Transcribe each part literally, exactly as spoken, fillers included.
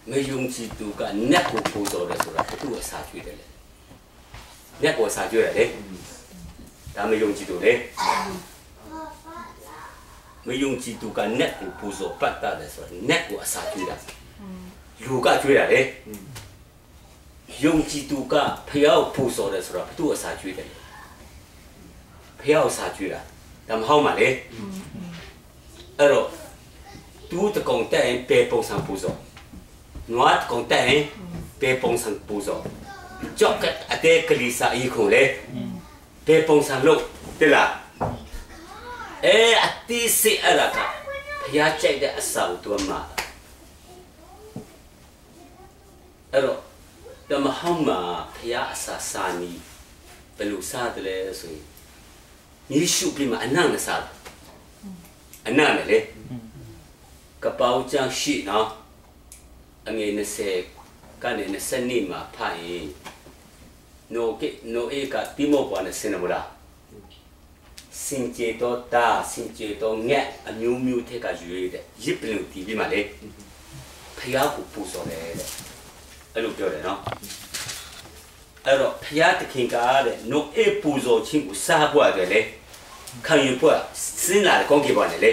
没用几度个那个步骤的时候，都是杀绝的嘞。那个杀绝的嘞，他们用几度嘞？没用几度个那个步骤不大的时候，那个杀绝的。如果绝了嘞，用几度个不要步骤的时候，都是杀绝的嘞。不要杀绝了，他们好嘛嘞？而喽，都是讲在北方上步骤。我讲得北方上步骤，脚个阿爹个里啥一空嘞，北方上路对啦。哎，阿爹是阿拉个，不要在的少多嘛。哎喽，那么好嘛，不要啥啥你，不如啥的嘞，所以你手边嘛安那个啥，安那个嘞，个包装细喏。Angin nasi, kan ini seni mah pai, no ke no eka timo pun nasi namula. Sinje to ta, sinje to nge, anu miu teka jual de, jiplu tibi male, payah kupu sore de, alu kau de no. Aro payah terkingkar de, no e puzo cinggu sah buat de le, kan you buat, sinar kongki buat de le.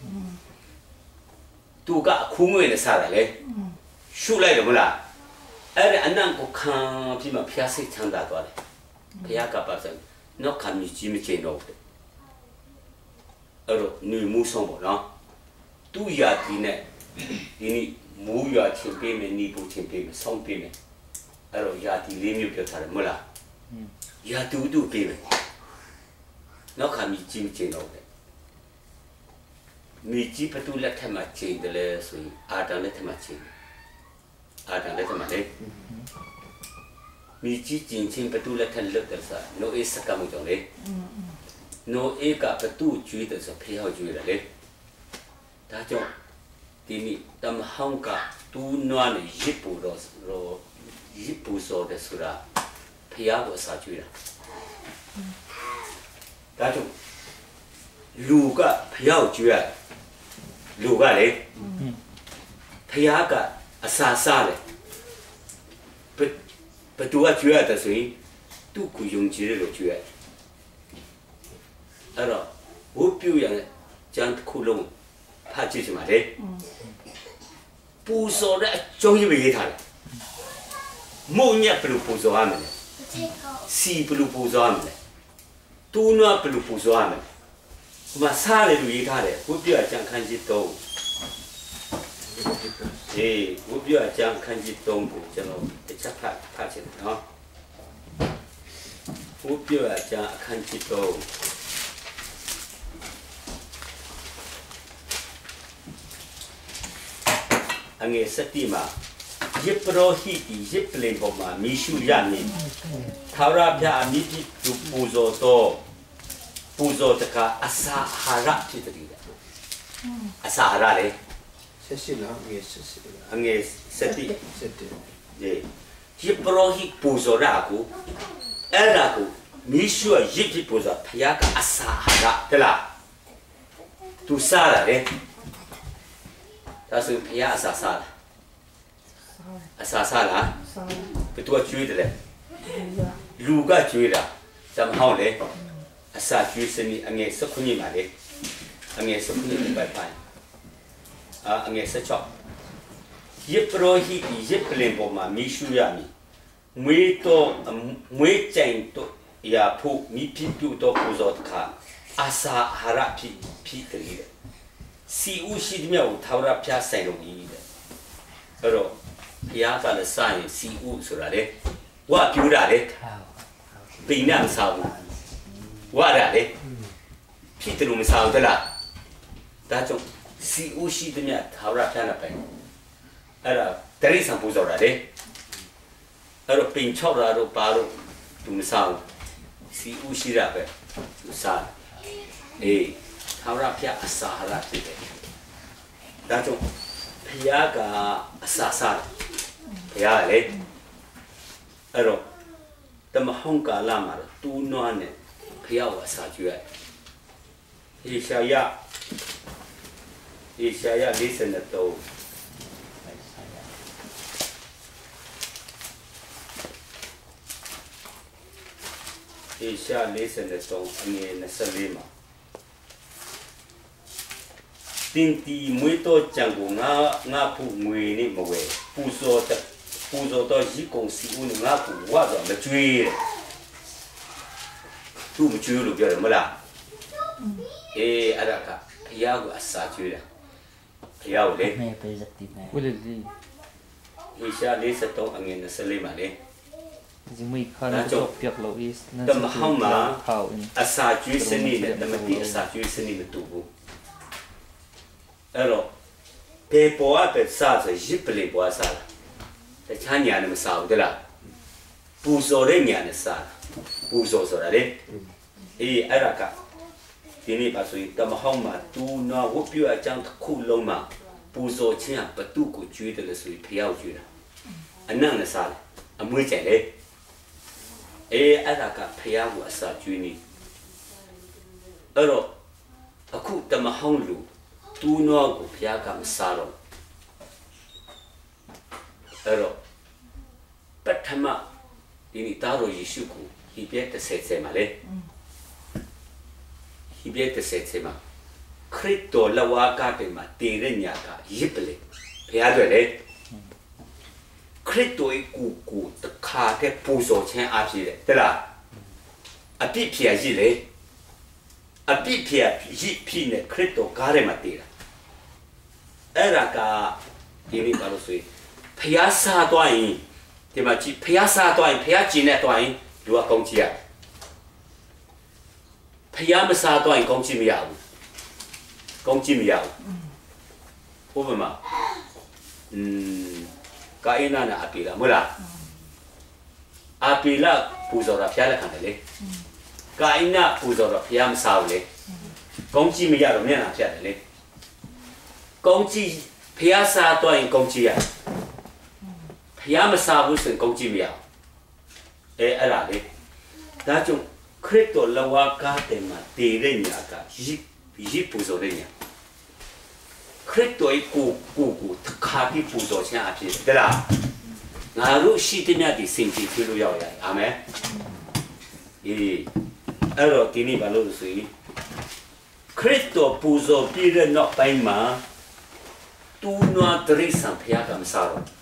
Tu ka kungu ini sah de le. 出来了不啦？哎，俺那个看比嘛偏水强大多嘞，偏个把生，那看你几没见到的，而咯女母生不孬，都亚的呢，因为母亚天边面，女不天边面，双边面，而咯亚的里面表他的么啦？亚都都边面，那看你几没见到的，你几不都来他妈见的嘞，所以阿当来他妈见。 Ada le teman le, miji cincin betul le terlek tersa, no es sekamu jong le, no eka betul cuci tersa pihau cuci le, dah jong, ini tam hangka tu nuan jipu ros ro jipu so de sura, pihau tu sa cuci le, dah jong, luka pihau cuci, luka le, pihau ka asa asa le, bet betul cuci ada sih, tu kuyung ciri lo cuci. Ada, upiu yang jangan kulung, pakai cuma le, puso le jauh lebih kita le, maunya perlu puso aman le, si perlu puso aman le, tuna perlu puso aman le, masa le lebih kita le, upiu jangan kanji tahu. Eh, ubi aja kanji tongbu, jangan cepat pakai no. Ubi aja kanji tong. Angin setima, jepro hiti jepleng boma misu yani. Thara pia miti tu puzo to, puzo teka asa harap cita dia. Asa harap le. Sesi lah, angin sesi. Angin seti. Seti. Ye. Jeprohi puzo raku, eraku, misu jipi puzo payaka asahara, telah. Tu salah le. Tasu payaka asasala. Asasala. Betul cuci le. Luga cuci lah. Samhau le. Asa cuci seni angin sekuni male. Angin sekuni baik-baik. Ah, angin secok. Jeprohi di jepleng boma misu yami. Mui to mui ceng to ya pu mi pipu to puzot ka asa harap pi pi teride. Si usi dia utara pia sailong ini. Ero pia kalau sai si u surale. Wa piura le. Bina sawu. Wa dah le. Pi terus sawu telah. Dah jom. Si usi dia thawra pia apa? Ada dari sang puzo ada. Ada pincok ada baru tu misal si usi apa? Misal, eh thawra pia asahara tu. Dah tu pia ka asasar, pia le. Ada temahong ka lama tu nuane pia asah juga. Isaya, Isaya listen to ေရှာလေးစတဲ့တော့အငယ်twenty-fourမှာတင်တီမွေးတော့ကြံကိုငါငါဖို့ငွေနဲ့မဝဲပူစောတဲ့ပူစောတော့ရီကုံစီဦးငါကိုဝါတော့မကျွေးသူမကျွေးလို့ပြောတယ်မလားအေးအဲ့ဒါကဖျားကိုအစာကျွေးတာဖျားကိုလေ May positive na. Ulili. ေရှာလေးစတော့အငယ်twenty-fourမှာလေ Kasi may kana ko piak lo is na တမဟောင်းမှာ how in အစာကျွေးစနစ်နဲ့တမတိအစာကျွေးစနစ်မတူဘူးအဲ့တော့ပေပေါ်အပ်တဲ့စားဆိုရစ်ပလေးပေါ်စားတခြားညာနဲ့မစားဘူးတလားပူစော်တဲ့ညာနဲ့စားပူစော်ဆိုတာလေအေးအဲ့ဒါကဒီနေ့ပါဆိုရင်တမဟောင်းမှာတူနာဝတ်ပြအကြောင်းတစ်ခုလုံးမှာပူစော်ခြင်းကဘတုကိုကျွေးတယ်လို့ဆိုရင်ဖျောက်ကျွေးတာအနံ့နဲ့စားတယ်အမွေးကြိုင်လေအေးအဲ့ဒါကဖျားကိုအစာကျွေးနေအဲ့တော့အခုတမဟောင်းလူတူနောကိုဖျားကမစားတော့အဲ့တော့ပထမဒီနေ့တာတော်ယေရှုကိုဟိပြတ်တစ်ဆက်ဆက်မှာလေဟိပြတ်တစ်ဆက်ဆက်မှာခရစ်တော်လဝါကတဲ့မှာတည်တဲ့ညာကရစ်ပလေဖျားတွေလေခရစ်တော်ကိုကိုတခါတဲ့ပူဇော်ခြင်းအဖြစ်တဲ့လားအပြစ်ဖြာရှိလေအပြစ်ဖြာရစ်ဖြစ်နေခရစ်တော်ကားထဲမှာတည်တာအဲ့ဒါကဒီနေ့ဘာလို့ဆိုရင်ဖျားစားသွားရင်ဒီမှာကြည့်ဖျားစားသွားရင်ဖျားကျင်နေသွားရင်လူကကောင်းကြည့်ရဖျားမစားသွားရင်ကောင်းကြည့်မရဘူးကောင်းကြည့်မရဘူးဥပမာอืมကာအိနာနာအပီလာမလားအပီလာပူဇော်တာဖျားလက်ခံတယ်လေကာအိနာပူဇော်တော့ဖျားမစားဘူးလေကောင်းကြည့်မရတော့မျက်နှာဖြတ်တယ်လေကောင်းကြည့်ဖျားစားတော့ရင်ကောင်းကြည့်ရဖျားမစားဘူးဆိုရင်ကောင်းကြည့်မရအဲအဲ့ဒါလေဒါကြောင့်ခရစ်တော်လဝါကားတဲ့မှာတည်တဲ့ညာကရစ်ရစ်ပူဇော်တဲ့ညာခရစ်တော်ကိုကိုကိုတခါပြီးပူဇော်ခြင်းအဖြစ်တဲ့လားငါတို့ရှိတဲ့မြတ်ဒီစင်ကြည့်ပြလို့ရရတယ်အာမင်အေးအဲ့တော့ဒီနေ့ဘာလို့လဲဆိုရင်ခရစ်တော်ပူဇော်ပြည့်တဲ့နောက်ပိုင်းမှာတူနွားတရိစံဖျားကမစားတော့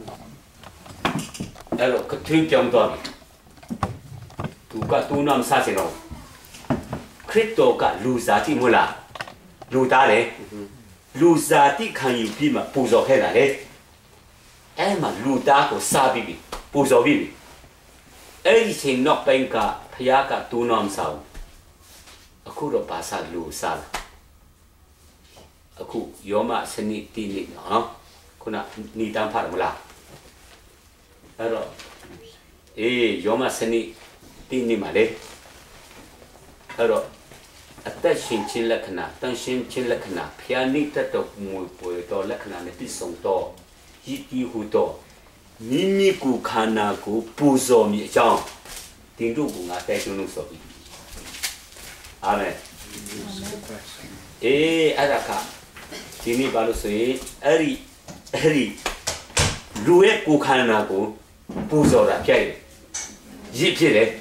အဲ့တော့ကထင်းပြောင်းသွားပြီသူကတူနွားမစားချင်တော့ခရစ်တော်ကလူစားတိမလားလူသားလေလူစားတိခံယူပြီးမှပူဇော်ခဲ့တာလေအဲ့မှာလူသားကိုစားပြီးပြီပူဇော်ပြီးပြီအဲ့ဒီချိန်နောက်ပိုင်းကဖျားကတူနွားမစားဘူးအခုတော့ဘာစားလူစားလားအခုယောမစနစ်တိနေနော်ခုနနီတန်းဖတ်မလားအဲ့တော့အေးယောမစနစ်တိနေမှာလေအဲ့တော့အသက်ရှင်ခြင်းလက္ခဏာတန်ရှင်ခြင်းလက္ခဏာဖျားနိတတော်မူပေါ်တော်လက္ခဏာနဲ့ပြည့်စုံတော့ရည်တည်ဟုတော့မိမိကိုခန္ဓာကိုပူဇော်မိအကြောင်းတင်တို့ကငါတိုက်တွန်းလို့ဆိုပြီအာမင်အေးအဲ့ဒါကဒီနေ့ဘာလို့ဆိုရင်အဲ့ဒီအဲ့ဒီလူရဲ့ကိုယ်ခန္ဓာကိုပူဇော်တာပြည့်ရစ်ဖြစ်တယ်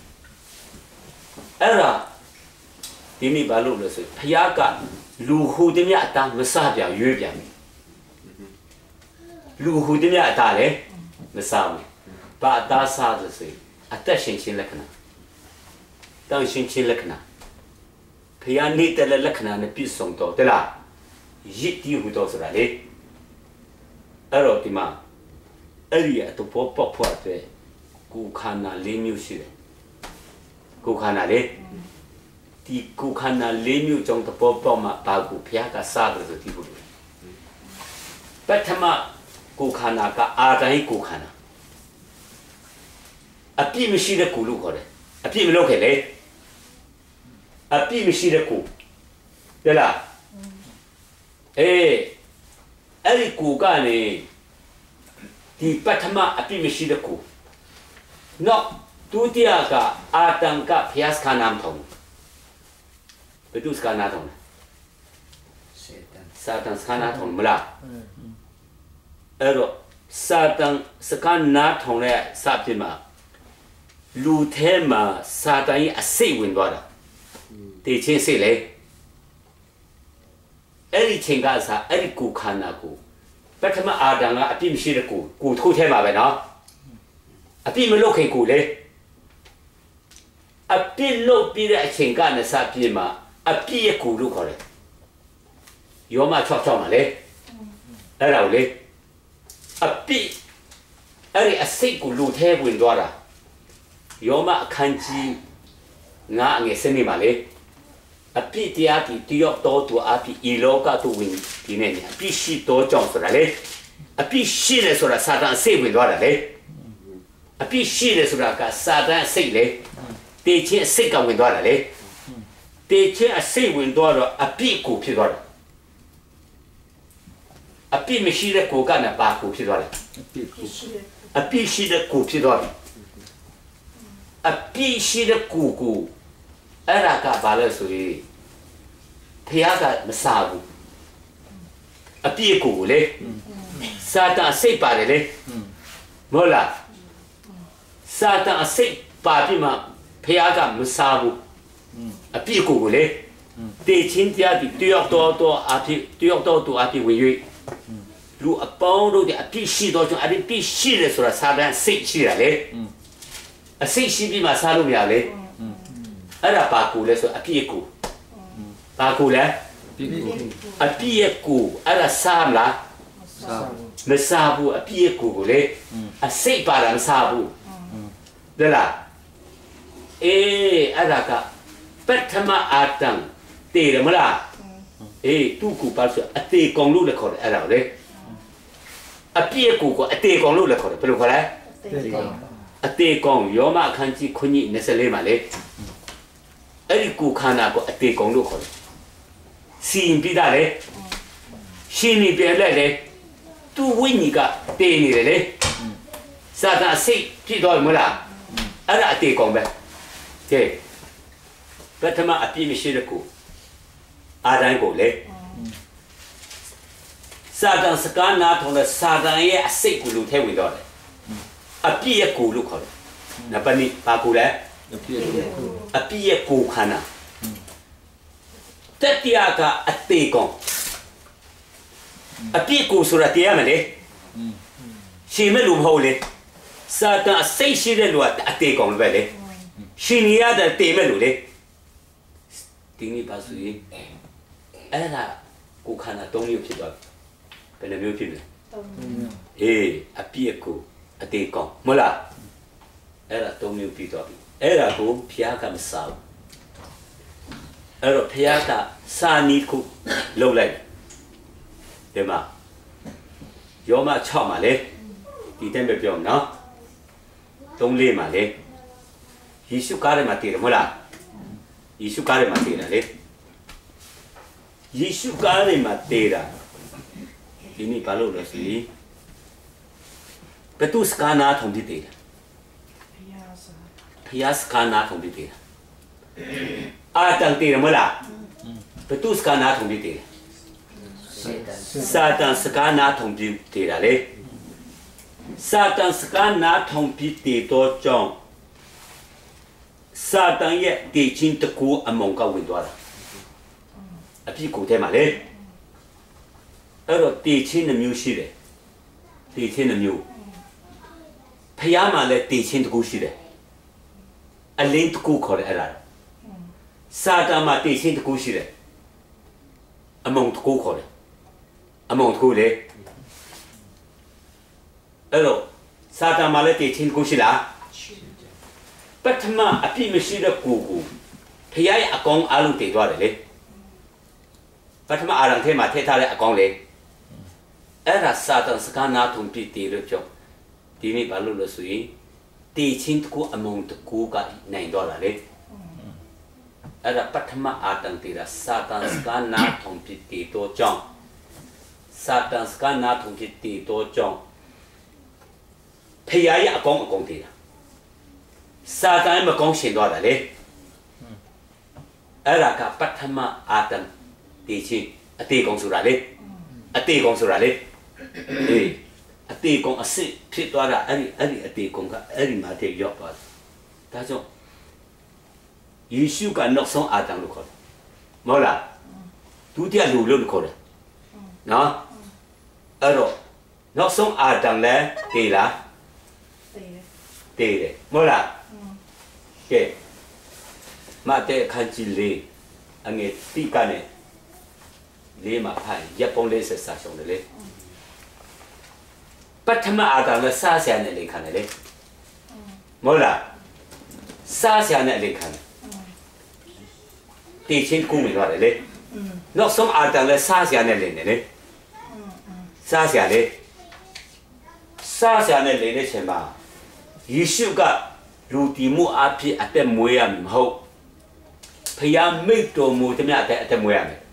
အဲ့ဒါဒီနေ့ဘာလို့လဲဆိုရင်ဖျားကလူဟူတည်းမြအတန်းမစပြရွေးပြန်ပြီလူဟူတည်းမြအတန်းလေမစဘူးဘာအသားစားလို့ဆိုရင်အသက်ရှင်ခြင်းလက္ခဏာတန်ရှင်ခြင်းလက္ခဏာဖျားနေတဲ့လက္ခဏာနဲ့ပြည့်စုံတော့တလားရစ်တီးဟူတော့ဆိုတာလေအဲ့တော့ဒီမှာအဲ့ဒီအတူပေါ်ပေါက်ဖွားတဲ့ကိုခန္ဓာ၄မျိုးရှိတယ်ကိုခန္ဓာလေဒီကိုခန္ဓာ၄မျိုးကြောင့်တပေါ်ပေါက်မှာဘာကိုဖျားကစားတယ်ဆိုဒီလိုပထမကိုခန္ဓာကအာတိုင်းကိုခန္ဓာအပြည့်မရှိတဲ့ကိုလို့ခေါ်တယ်အပြည့်မလုပ်ခဲ့လေအပြည့်မရှိတဲ့ကိုတဲ့လားအေးအဲ့ဒီကိုကနေဒီပထမအပြည့်မရှိတဲ့ကိုနော်ဒုတိယကအာတံကဖျားစခနာမ်ထုံဘယ်သူစခနာထုံစာတန်စခနာထုံမလားအဲ့တော့စာတန်စခနာထုံနဲ့စပြမှာလူထဲမှာစာတန်ရဲ့အစိတ်ဝင်သွားတာတေချင်းစိတ်လေအဲ့ဒီချိန်ကစားအဲ့ဒီကိုခန္ဓာကိုပထမအာဒံကအပြစ်မရှိတဲ့ကိုကိုထိုးထဲမှာပဲနော်အပြစ်မလုပ်ခင်ကိုလေအပြစ်လုပ်ပြီးတဲ့အချိန်ကနဲ့စပြည့်မှာအပြစ်ရဲ့ကိုလို့ခေါ်တယ်ယောမ၆၆မှာလေအဲ့ဒါကိုလေအပြစ်အဲ့ဒီအစိတ်ကိုလူထဲဝင်သွားတာယောမအခန်းကြီးငါအငယ်စနေမှာလေအပြစ်တရားဒီတယောက်တော်သူအပြစ်ဤလောကသူဝင်ဒီနေ့အပြစ်ရှိတော်ကြောင့်ဆိုတာလေအပြစ်ရှိတယ်ဆိုတာစာတန်စိတ်ဝင်သွားတာလေအပြစ်ရှိတယ်ဆိုတာကစာတန်စိတ်လေတေချင်းစိတ်ကဝင်သွားတာလေတေချင်းအစိတ်ဝင်သွားတော့အပြစ်ကိုဖြစ်သွားတာအပြစ်မရှိတဲ့ကိုကနဲ့ပါကိုဖြစ်သွားတယ်အပြစ်ရှိတဲ့ကိုဖြစ်သွားတယ်အပြစ်ရှိတဲ့ကိုကိုအဲ့ဒါကဘာလဲဆိုရင်ဖះကမစားဘူးအပြစ်ကိုလေစာတန်စိတ်ပါတယ်လေမဟုတ်လားစာတန်စိတ်ပါပြီးမှဖះကမစားဘူးအပြစ်ကိုလေတေချင်းတရားဒီတယောက်တော့တော့အပြစ်တယောက်တော့တော့အပြစ်ဝင်၍လူအပေါင်းတို့အပြစ်ရှိတော့ကျွန်အပြစ်ရှိတယ်ဆိုတာစာတန်စိတ်ရှိတာလေအစိတ်ရှိပြီးမှစားလို့မရလေအဲ့ဒါပါကူလဲဆိုအပြည့်ကူပါကူလဲအပြည့်ကူအဲ့ဒါစားမလားမစားဘူးအပြည့်ကူကိုလေအစိတ်ပါတာမစားဘူးလေလားအေးအဲ့ဒါကပထမအာတံတည်တယ်မလားအေးသူ့ကူပါဆိုအသေးကောင်လို့လည်းခေါ်တယ်အဲ့ဒါလေအပြည့်ကူကိုအသေးကောင်လို့လည်းခေါ်တယ်ဘယ်လိုခေါ်လဲအသေးကောင်ယောမအခန်းကြီးခုနှစ်၂၄မှာလေအဲ့ဒီကိုခန္ဓာကိုအသေးကောင်လို့ခေါ်တယ်စီရင်ပြီးသားလေရှင်းနေပြန်လဲလေသူ့ဝိညာဉ်ကတည်နေတယ်လေစာတန်စိတ်ဖြစ်တော့မလားအဲ့ဒါအသေးကောင်ပဲကဲပထမအပြည့်မရှိတဲ့ကိုအာဒံကိုလေစာတန်စကားနာထောင်တဲ့စာတန်ရဲ့အစိတ်ကိုလူထဲဝင်တော့တယ်အပြည့်ရဲ့ကိုလို့ခေါ်တယ်နံပါတ်၂ပါကိုလဲအပြည့်ရဲ့ကိုခန္ဓာတတိယကအသေးကောင်အပြည့်ကိုဆိုတာတရားမလဲရှင်မဲ့လူမဟုတ်လေစာတန်အစိတ်ရှိတဲ့လူကအသေးကောင်ပဲလေရှင်ရတဲ့တေမဲ့လူလေဒီနေ့ပါဆိုရင်အဲ့ဒါကိုခန္ဓာ၃မျိုးဖြစ်သွားဘယ်နှမျိုးဖြစ်လဲ၃မျိုးအေးအပြည့်ကိုအသေးကောင်မဟုတ်လားအဲ့ဒါ၃မျိုးပြီးသွားပြီအဲ့ဒါကိုဖျားကမစားဘူးအဲ့တော့ဖျားကစာနီခုလှုပ်လိုက်တယ်မှာယောမ၆မှာလေဒီတဲ့ပဲပြောနော်၃လေးမှာလေယေရှုကားထဲမှာတည်တယ်မဟုတ်လားယေရှုကားထဲမှာတည်တယ်လေယေရှုကားထဲမှာတည်တာဒီနေ့ဘာလို့လဲဆိုရင်ဘယ်သူစကားနာထုံပြီးတည်တယ်ဖျားစကားနာထုံပြီးတည်တယ်အာတန်တည်တယ်မဟုတ်လားဘယ်သူစကားနာထုံပြီးတည်တယ်စာတန်စကားနာထုံပြီးတည်တာလေစာတန်စကားနာထုံပြီးတည်တော့ကြောင့်စာတန်ရဲ့တည်ခြင်းတကူအမုံကဝင်သွားတာအဖြစ်ကိုထဲမှာလေအဲ့တော့တည်ခြင်းနှမျိုးရှိတယ်တည်ခြင်းနှမျိုးဖျားမှာလည်းတည်ခြင်းတကူရှိတယ်အလင်းတကူခေါ်တယ်အဲ့ဒါစာတန်မှာတည်ခြင်းတကူရှိတယ်အမုံတကူခေါ်တယ်အမုံတကူလေအဲ့တော့စာတန်မှာလည်းတည်ခြင်းတကူရှိလားပထမအပြစ်မရှိတဲ့ကိုကိုဖျားရဲ့အကောင်အလုံးတည်သွားတယ်လေပထမအာရံထဲမှာထည့်ထားတဲ့အကောင်လေအဲ့ဒါစာတန်စကားနာထုံပြီးတည်လို့ကြောင့်ဒီနေ့ဘာလို့လဲဆိုရင်တည်ချင်းတကူအမုံတကူကနိုင်တော့တာလေအဲ့ဒါပထမအာတန်တည်တာစာတန်စကားနာထုံပြီးတည်တော့ကြောင့်စာတန်စကားနာထုံပြီးတည်တော့ကြောင့်ဖျားရဲ့အကောင်အကောင်တည်တာစာတန်မကောင်းရှင်သွားတာလေအဲ့ဒါကပထမအာတန်တည်ချင်းအသေးကောင်ဆိုတာလေအသေးကောင်ဆိုတာလေအေးအသေးကောင်အစစ်ဖြစ်သွားတာအဲ့ဒီအဲ့ဒီအသေးကောင်ကအဲ့ဒီမှာတည်းရောက်သွားတယ်ဒါကြောင့်ယေရှုကနောက်ဆုံးအာဒံလို့ခေါ်တယ်မဟုတ်လားဒုတိယလူလို့ခေါ်တယ်နော်အဲ့တော့နောက်ဆုံးအာဒံလည်းတည်လားတည်တယ်မဟုတ်လားကဲမတဲ့ခန်းကြီးလေးအငယ်တိကနေလေးမှာဖိုင်ရပ်ပုံလေးဆက်စားရှုံးတယ်လေပထမအာဒံလည်းစားဆရာနဲ့လေးခံတယ်လေမဟုတ်လားစားဆရာနဲ့လေးခံတယ်တည်ချင်းကူမိသွားတယ်လေနောက်ဆုံးအာဒံလည်းစားဆရာနဲ့လေးနေလေစားဆရာလေစားဆရာနဲ့လေးနေချိန်မှာယေရှုကလူတီမှုအဖြစ်အသက်မွေးရမှာမဟုတ်ဖျားမိတ်တော်မူတဲ့မြတ်တဲ့အသက်မွေးရမယ်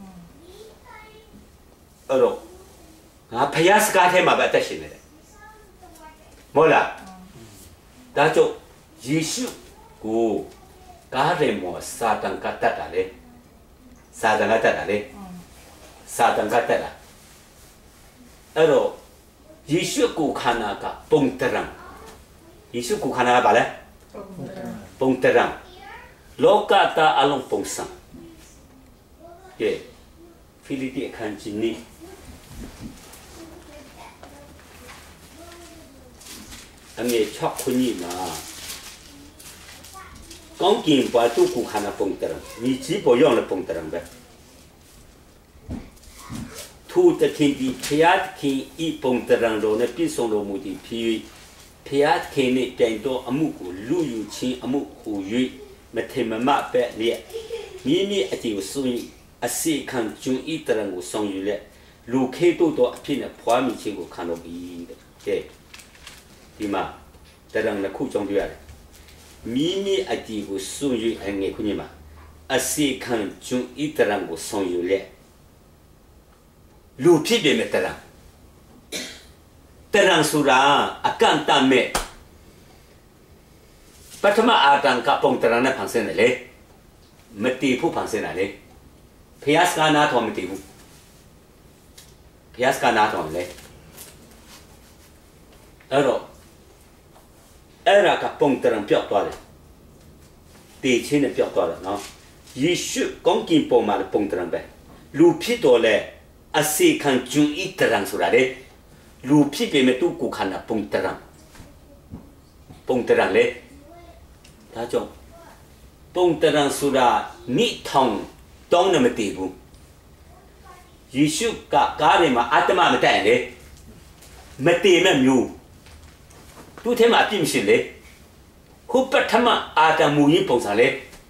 အဲ့တော့ငါဖျားစကားထဲမှာပဲအသက်ရှင်နေတယ်မဟုတ်လားဒါကြောင့်ယေရှုကိုကားရဲမောစာတန်ကတတ်တာလေစာတန်ကတတ်တာလေစာတန်ကတတ်တာအဲ့တော့ယေရှုကိုခန္ဓာကပုံတရံယေရှုကိုခန္ဓာကဘာလဲပုံတရံလောကတာအလုံးပုံစံကဲဖိလိတိအခန်းကြီးနီအငယ်၆ခုညီမှာကောင်းကင်ဘဝတုကိုခန္ဓာပုံတရံမြည်ကြီးပေါ်ရောက်တဲ့ပုံတရံပဲထိုတခင်ဒီဖျားခင်ဤပုံတရံတော်နဲ့ပြည့်စုံတော်မူသည်ဖြစ်၍ဖျားခင်နှင့်တိုင်တော်အမှုကိုလူယူခြင်းအမှုဟူ၍မထေမမပဲလျက်မိမိအတီကိုစွန့်အစီခံကျွန်းဤတရံကိုဆောင်ယူလက်လူခေတို့တော်အဖြစ်နဲ့ဖွာမိခြင်းကိုခံတော်ပြီးတဲ့ကဲဒီမှာတရံတစ်ခုကြောင့်တွေ့ရတယ်မိမိအတီကိုစွန့်၍အငယ်ခုညမှာအစီခံကျွန်းဤတရံကိုဆောင်ယူလက်လူဖြစ်ပေမဲ့တရံတရံဆိုတာအကန့်အသတ်မဲ့ပထမအာတံကပုံတရံနဲ့ဖန်ဆင်းတယ်လေမတီးဖို့ဖန်ဆင်းတယ်လေဖျားစကားနာတော်မတီးဘူးဖျားစကားနာတော်လေအဲ့တော့အဲ့ဒါကပုံတရံပြောက်သွားတယ်တေချင်းနဲ့ပြောက်သွားတယ်နော်ယေရှုကောင်းကင်ပေါ်မှာပုံတရံပဲလူဖြစ်တော်လဲအစီခံကျွန်းဤတရံဆိုတာလေလူဖြစ်ပေမဲ့သူ့ကိုခန္ဓာပုံတရံပုံတရံလေဒါကြောင့်ပုံတရံဆိုတာနိထောင်တောင်းနေမတည်ဘူးယေရှုကကားထဲမှာအတ္တမမတက်လေမတည်မဲ့မျိုးသူ့ထဲမှာအပြစ်မရှိလေခုပထမအာတံမူရင်းပုံစံလေ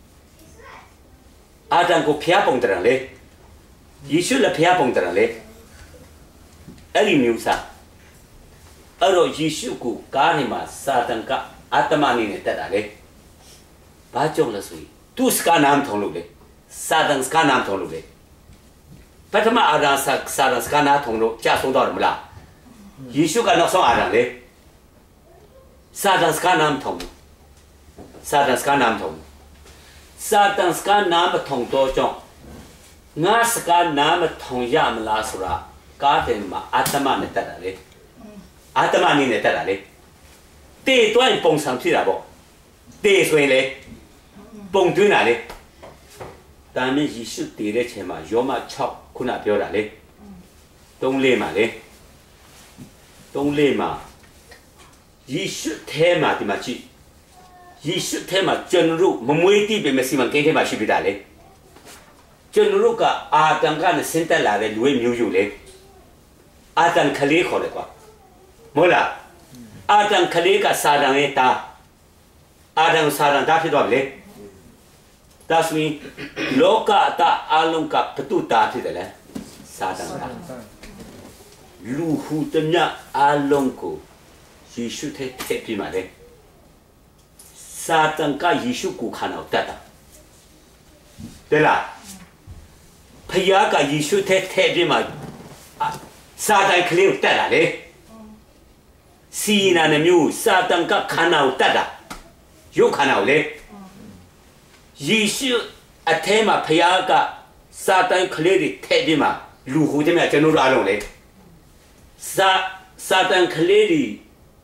အာတံကိုဖျားပုံတရံလေယေရှုလည်းဖျားပုံတရံလေအဲ့ဒီမျိုးစားအဲ့တော့ယေရှုကိုကားထဲမှာစာတန်ကအတ္တမနေနဲ့တက်တာလေဘာကြောင့်လဲဆိုရင်သူစကားနာမထုံလို့လေစာတန်စကားနာမထုံလို့လေပထမအာရစာစာတန်စကားနာထုံလို့ကြာဆုံးတော့တယ်မလားယေရှုကနောက်ဆုံးအာရလေစာတန်စကားနာမထုံစာတန်စကားနာမထုံစာတန်စကားနာမထုံတော့ကြောင့်ငါစကားနာမထုံရမလားဆိုတာကားတယ်မှာအတ္တမနဲ့တက်တာလေအတ္တမနေနဲ့တက်တာလေတေးတွိုင်းပုံစံဖြစ်တာပေါ့တေးဆိုရင်လေပုံတွင်းတာလေဒါနဲ့ယေရှုတည်တဲ့ချိန်မှာယောမ၆ခုနပြောတာလေသုံးလေးမှာလေသုံးလေးမှာယေရှုထဲမှာဒီမှာကြည့်ယေရှုထဲမှာကျွန်တော်တို့မမွေးတိပေမဲ့စီမံကိန်းထဲမှာရှိပြတာလေကျွန်တော်တို့ကအာတံကနဲ့ဆင်းသက်လာတဲ့လူမျိုးမျိုးလေအာတံခလေးခေါ်တယ်ကွာမဟုတ်လားအာတံခလေးကစာတန်ရဲ့တာအာတံစာတန်တာဖြစ်တော့လေဒါဆိုရင်လောကတာအလုံးကပတုတာဖြစ်တယ်လေစာတန်တာလူဟုတမြအလုံးကိုယေရှုထဲထည့်ပြီးမှလေစာတန်ကယေရှုကိုခန္ဓာကိုတတ်တာတဲ့လားဖယားကယေရှုထဲထည့်ပြီးမှစာတန်ကလေးကိုတတ်တာလေစီနာနမျိုးစာတန်ကခန္ဓာကိုတတ်တာရုပ်ခန္ဓာကိုလေယေရှုအထဲမှာဖယားကစာတန်ကလေးတွေထည့်ပြီးမှလူဟူတဲ့မြတ်ကျွန်တော်တို့အားလုံးလေစာစာတန်ကလေးတွေ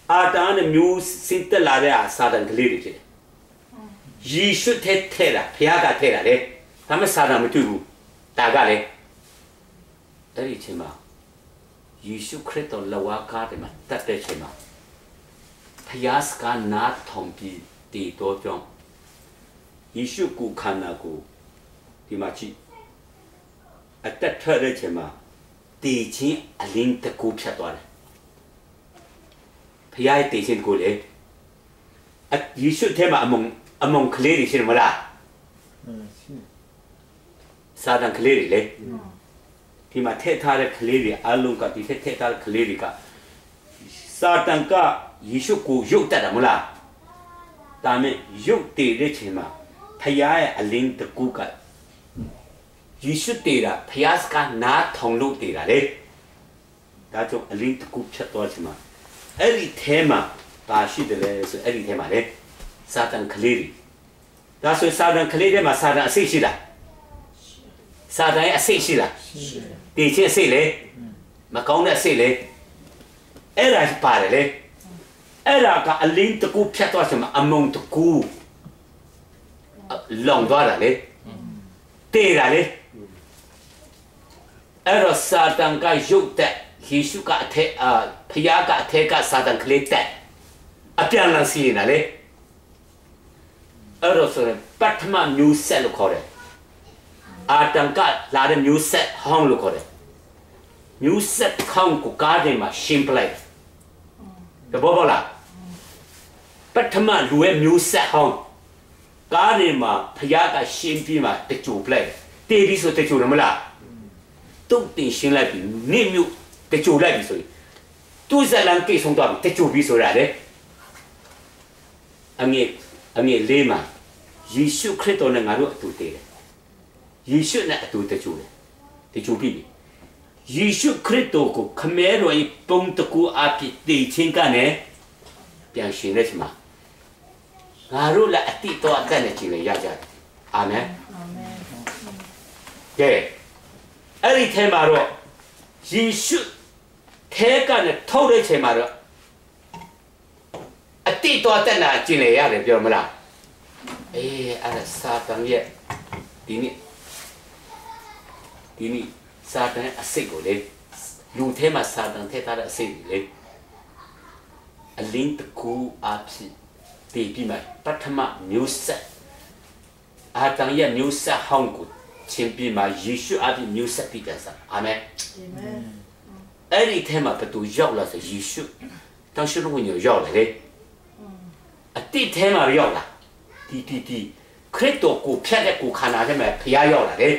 အာတန်နဲ့မျိုးစင်တက်လာတဲ့စာတန်ကလေးတွေဖြစ်တယ်ယေရှုထဲထဲတာဖခင်ကထဲတာလေဒါမှစာတန်မတွေ့ဘူးဒါကလေအဲ့ဒီချိန်မှာယေရှုခရစ်တော်လက်ဝါးကားတယ်မှာတတ်တဲ့ချိန်မှာဖခင်စကားနားထောင်ပြီးတည်တော်ကြောင်းယေရှုကိုခန္ဓာကိုဒီမှာကြည့်အတက်ထွက်တဲ့ချိန်မှာတည်ခြင်းအလင်းတကူဖြတ်သွားတယ်ဖခင်ရဲ့တည်ခြင်းကိုလေအယေရှုထဲမှာအမုံအမုံကလေးတွေရှိတယ်မလားစာတန်ကလေးတွေလေဒီမှာထည့်ထားတဲ့ကလေးတွေအလုံးကဒီထည့်ထည့်ထားတဲ့ကလေးတွေကစာတန်ကယေရှုကိုရုပ်တတ်တယ်မလားဒါမဲ့ရုပ်တည်တဲ့ချိန်မှာဖခင်ရဲ့အလင်းတကူကယေရှုတည်တာဖခင်စကားနားထောင်လို့တည်တာလေဒါကြောင့်အလင်းတကူဖြတ်သွားချိန်မှာအဲ့ဒီထဲမှာဘာရှိတယ်လဲဆိုအဲ့ဒီထဲမှာလေစာတန်ကလေးတွေဒါဆိုစာတန်ကလေးထဲမှာစာတန်အစိတ်ရှိလားစာတန်ရဲ့အစိတ်ရှိလားတည်ခြင်းအစိတ်လေမကောင်းတဲ့အစိတ်လေအဲ့ဒါပါတယ်လေအဲ့ဒါကအလင်းတကူဖြတ်သွားချိန်မှာအမုံတကူလောင်သွားတာလေတည်တာလေအဲ့တော့စာတန်ကရုပ်တဲ့ယေရှုကအထက်အာဖျားကအထက်ကစာတန်ကလေးတဲ့အပြန်လန်းစီနေတာလေအဲ့တော့ဆိုရင်ပထမမျိုးဆက်လို့ခေါ်တယ်အာတန်ကလာတဲ့မျိုးဆက်ဟောင်းလို့ခေါ်တယ်မျိုးဆက်ခေါင်းကိုကားတယ်မှာရှင်းပလိုက်တဘောဘောလားပထမလူရဲ့မျိုးဆက်ဟောင်းကားတယ်မှာဖျားကရှင်းပြီးမှတကြိုပလိုက်တေးပြီးဆိုတကြိုတယ်မလားတုတ်တင်ရှင်းလိုက်ပြီးနေမျိုးတကြိုလိုက်ပြီးဆိုရင်သူ့ဇလန်ကိဆုံးတော့တကြိုပြီးဆိုရတယ်အငယ်အငယ်လေးမှာယေရှုခရစ်တော်နဲ့ငါတို့အတူတည်တယ်ယေရှုနဲ့အတူတကြိုတယ်တကြိုပြီးပြီယေရှုခရစ်တော်ကိုခမဲတော်ဤပုံတကူအဖြစ်တည်ခြင်းကနေပြန်ရှင်တဲ့ချိန်မှာငါတို့လည်းအတိတော်အသက်နဲ့ကြည်လင်ရကြတယ်အာမင်အာမင်ကဲအဲ့ဒီထဲမှာတော့ယေရှုထဲကနေထုတ်တဲ့ချိန်မှာတော့အတိတော်တက်လာကျင်လေရတယ်ပြောမလားအေးအဲ့ဒါစာတန်ရဲ့ဒီနေ့ဒီနေ့စာတန်အစိတ်ကိုလေလူထဲမှာစာတန်ထည့်ထားတဲ့အစိတ်လေအလင်းတကူအဖြစ်တည်ပြီးမှပထမမျိုးဆက်အာတန်ရဲ့မျိုးဆက်ဟောင်းကိုချင်းပြီးမှယေရှုအဖြစ်မျိုးဆက်ပြီးပြန်စားအာမင်အာမင်အဲ့ဒီထဲမှာဘယ်သူရောက်လာဆိုယေရှုတောင်းရှိလို့ဝင်ရောက်လာလေအတိထဲမှာရောက်လာဒီဒီဒီခရစ်တော်ကိုဖြတ်တဲ့ကိုခန္ဓာထဲမှာဖျားရောက်လာလေ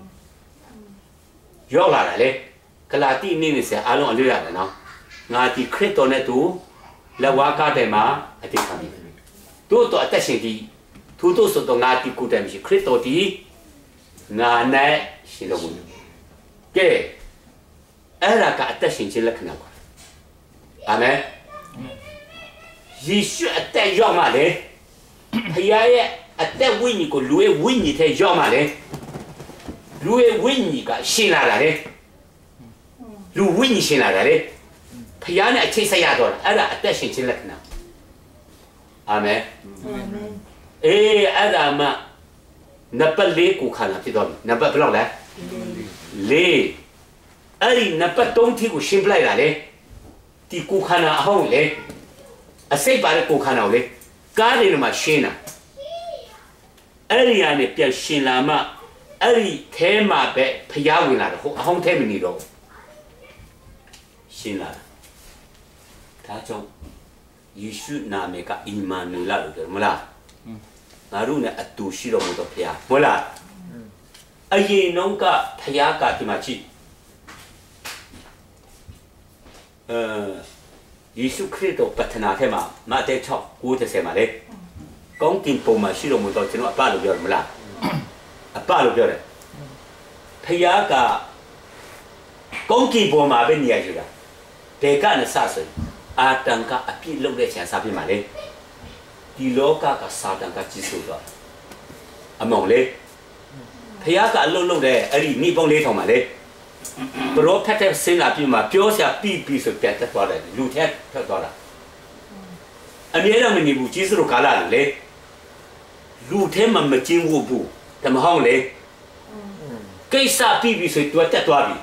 ရောက်လာတယ်လေဂလာတိနေနေစရာအလုံးအလွတ်ရတယ်နော်ငါဒီခရစ်တော်နဲ့သူလက်ဝါးကားတယ်မှာအတိခံပြီတို့တော့အသက်ရှင်ဒီသူတို့ဆိုတော့ငါဒီကိုတယ်မရှိခရစ်တော်ဒီငါနဲ့ရှင်တော်မူကဲအဲ့ဒါကအသက်ရှင်ခြင်းလက္ခဏာပါအာမင်ယေရှုအသက်ရောက်မှလေဖခင်ရဲ့အသက်ဝိညာဉ်ကိုလူရဲ့ဝိညာဉ်ထဲရောက်မှလေလူရဲ့ဝိညာဉ်ကရှင်လာတာလေလူဝိညာဉ်ရှင်လာတာလေဖခင်နဲ့အခြေဆက်ရတော့အဲ့ဒါအသက်ရှင်ခြင်းလက္ခဏာအာမင်အာမင်အေးအဲ့ဒါမှနံပါတ်လေးကိုခန္ဓာဖြစ်တော့နံပါတ်ဘယ်လောက်လဲလေးအဲ့ဒီနံပါတ်သုံးထိကိုရှင်းပလိုက်တာလေဒီကိုခန္ဓာအဟောင်းလေအစိတ်ပါတဲ့ကိုခန္ဓာကိုလေကားတွေမှာရှင်းတာအဲ့ဒီကနေပြန်ရှင်းလာမှအဲ့ဒီထဲမှာပဲဖျားဝင်လာတယ်ဟိုအဟောင်းထဲမနေတော့ရှင်းလာတာဒါကြောင့်ယေရှုနာမည်ကအီမန်နူလာလို့ပြောမလားငါတို့နဲ့အတူရှိတော်မူသောဖျားဟုတ်လားအရင်နှုန်းကဖျားကဒီမှာကြည့်အဲယေရှုခရစ်တော်ပတ္ထနာထဲမှာမာသဲ၆၉၀မှာလေကောင်းကင်ပုံမှာရှိတော်မူသောကျွန်တော်အပလို့ပြောတယ်မလားအပလို့ပြောတယ်ဖျားကကောင်းကင်ပုံမှာပဲနေရကြတာဒေကနဲ့စဆိုအာတန်ကအပြည့်လုံးတဲ့ချန်စားပြမှာလေဒီလောကကစာတန်ကကြီးစိုးသွားအမောင်လေဖျားကအလုံးလုံးတဲ့အဲ့ဒီနေပုံလေးထောင်မှာလေဘရောဖက်တဲ့စင်လာပြမှာပြောစရာပြီးပြီးဆိုပြတ်သွားတယ်လူထက်ထွက်သွားတာအမြဲတမ်းမနေဘူးကြီးစလို့ကာလာလေလူထဲမှာမကျင်းဘူးဘူးတမဟောင်းလေကိစ္စပြီးပြီဆိုရင်တွေ့တက်သွားပြီ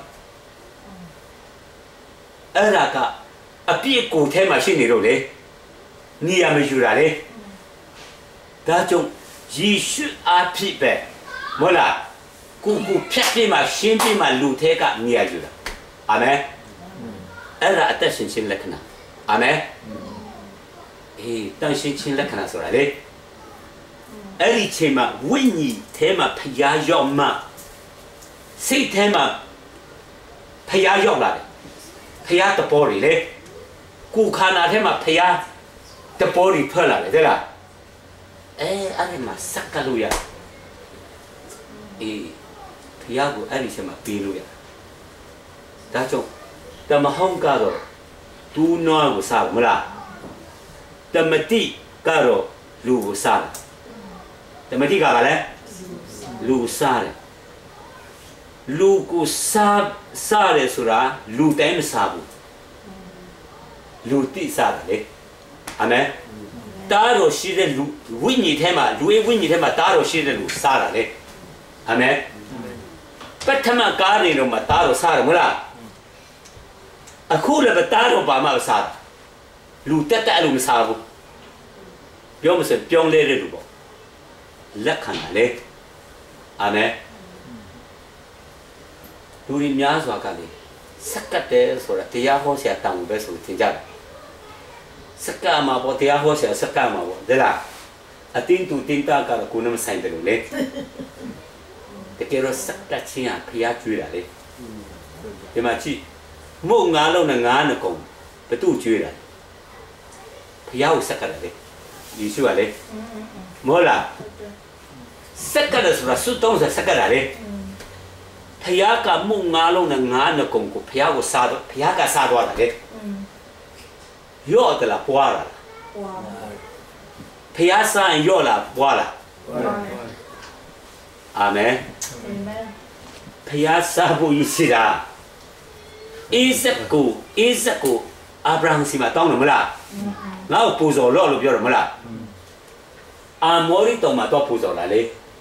အဲ့ဒါကအပြည့်ကိုထဲမှာရှိနေတော့လေနေရာမယူတာလေဒါကြောင့်ယေရှုအဖြစ်ပဲမဟုတ်လားကိုကိုဖြတ်ပြီးမှရှင်းပြီးမှလူထဲကနေရာယူတာအာမင်အဲ့ဒါအသက်ရှင်ခြင်းလက္ခဏာအာမင်အေးတန်ရှင်းခြင်းလက္ခဏာဆိုတာလေအဲ့ဒီချိန်မှာဝိညာဉ်ထဲမှာဖျားရောက်မှစိတ်ထဲမှာဖျားရောက်လာတယ်ဖျားတပေါ်တွေလေကိုခန္ဓာထဲမှာဖျားတပေါ်တွေထွက်လာတယ်တဲ့လားအဲအဲ့ဒီမှာစက်ကလို့ရအေးဖျားကိုအဲ့ဒီချိန်မှာပေးလို့ရဒါကြောင့်တမဟောင်းကတော့သူ့နွားကိုစားမလားတမတိကတော့လူကိုစားတယ်တမတိကလည်းလူစားတယ်လူကိုစားစားတယ်ဆိုတာလူတိုင်းမစားဘူးလူတိစားတယ်လေအာမင်တားတော်ရှိတဲ့လူဝိညာဉ်ထဲမှာလူရဲ့ဝိညာဉ်ထဲမှာတားတော်ရှိတဲ့လူစားတာလေအာမင်ပထမကားနေတော့မှတားတော်စားတယ်မဟုတ်လားအခုလည်းတားတော်ပါမှစားတယ်လူတက်တက်လို့မစားဘူးပြောမစပြောင်းလဲတဲ့လူပေါ့လက်ခံတာလေအာမင်လူတွေများစွာကလေစက်ကတ်တယ်ဆိုတာတရားဟောဆရာတောင်းပဲဆိုသင်ကြတယ်စက်ကတ်မှာပေါ့တရားဟောဆရာစက်ကတ်မှာပေါ့ဒါလားအတင်းတူတင်းတာကတော့ကိုယ်နဲ့မဆိုင်တယ်လို့လေတကယ်တော့စက်ကတ်ချင်းကဖျားကျွေးတာလေဒီမှာကြည့်မုတ်ငါးလုံးနဲ့ငါးနှကုံဘသူ့ကျွေးတာဖျားကိုစက်ကတ်တယ်လေယေရှုကလေမဟုတ်လားစက်ကတ်ဆိုတာစွတ်တုံးစက်ကတ်တာလေဖျားကမုံငါးလုံးနဲ့ငါးနှကုံကိုဖျားကိုစားတော့ဖျားကစားသွားတာလေရော့တယ်လားပွားလားပွားဖျားစားရင်ရော့လားပွားလားပွားအာမင်အာမင်ဖျားစားဖို့ရရှိတာအိဇက်ကိုအိဇက်ကိုအာဗြဟံစီမှာတောင်းတယ်မလားငါ့ကိုပူဇော်လို့လို့ပြောတယ်မလားအာမောရိတောင်မှာတော့ပူဇော်လာလေ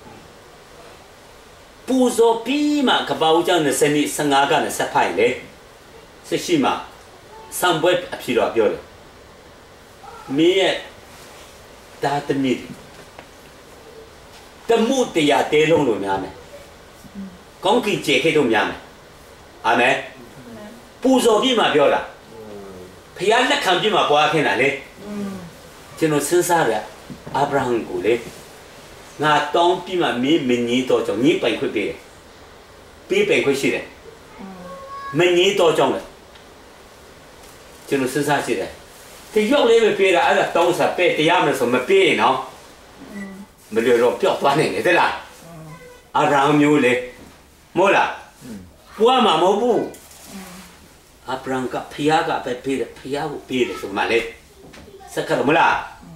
ပူဇော်ပြီးမှကပ္ပဦးကျောင်းနဲ့စနေဆယ်ငါကနဲ့ဆက်ဖိုင်လေဆက်ရှိမှစံပွဲအဖြစ်တော့ပြောတယ်မင်းရဲ့ဒါသမီးတမှုတရားတဲလုံးလို့များမယ်ကောင်းကင်ကျေခဲ့တော့များမယ်အာမင်ပူဇော်ပြီးမှပြောတာဖျားလက်ခံပြီးမှပွားခင်းတာလေကျွန်တော်စဉ်းစားရအာဗြဟံကိုလေငါတောင်းပြီးမှမင်းမငြင်းတော့ကြောင့်ညစ်ပိုင်ခွင့်ပေးတယ်ပေးပိုင်ခွင့်ရှိတယ်မငြင်းတော့ကြောင့်လေကျွန်တော်စဉ်းစားကြည့်တယ်တရုတ်လေးပဲပေးတာအဲ့ဒါတောင်းစားပေးတရားမလို့ဆိုမပေးရင်နော်မလျော်တော့ပျောက်သွားနိုင်တယ်တဲ့လားအာဗြဟံမျိုးလေမဟုတ်လားပွားမှာမဟုတ်ဘူးအာဗြဟံကဖျားကပဲပေးတယ်ဖျားကိုပေးတယ်ဆိုမှလေစက္ကရမလား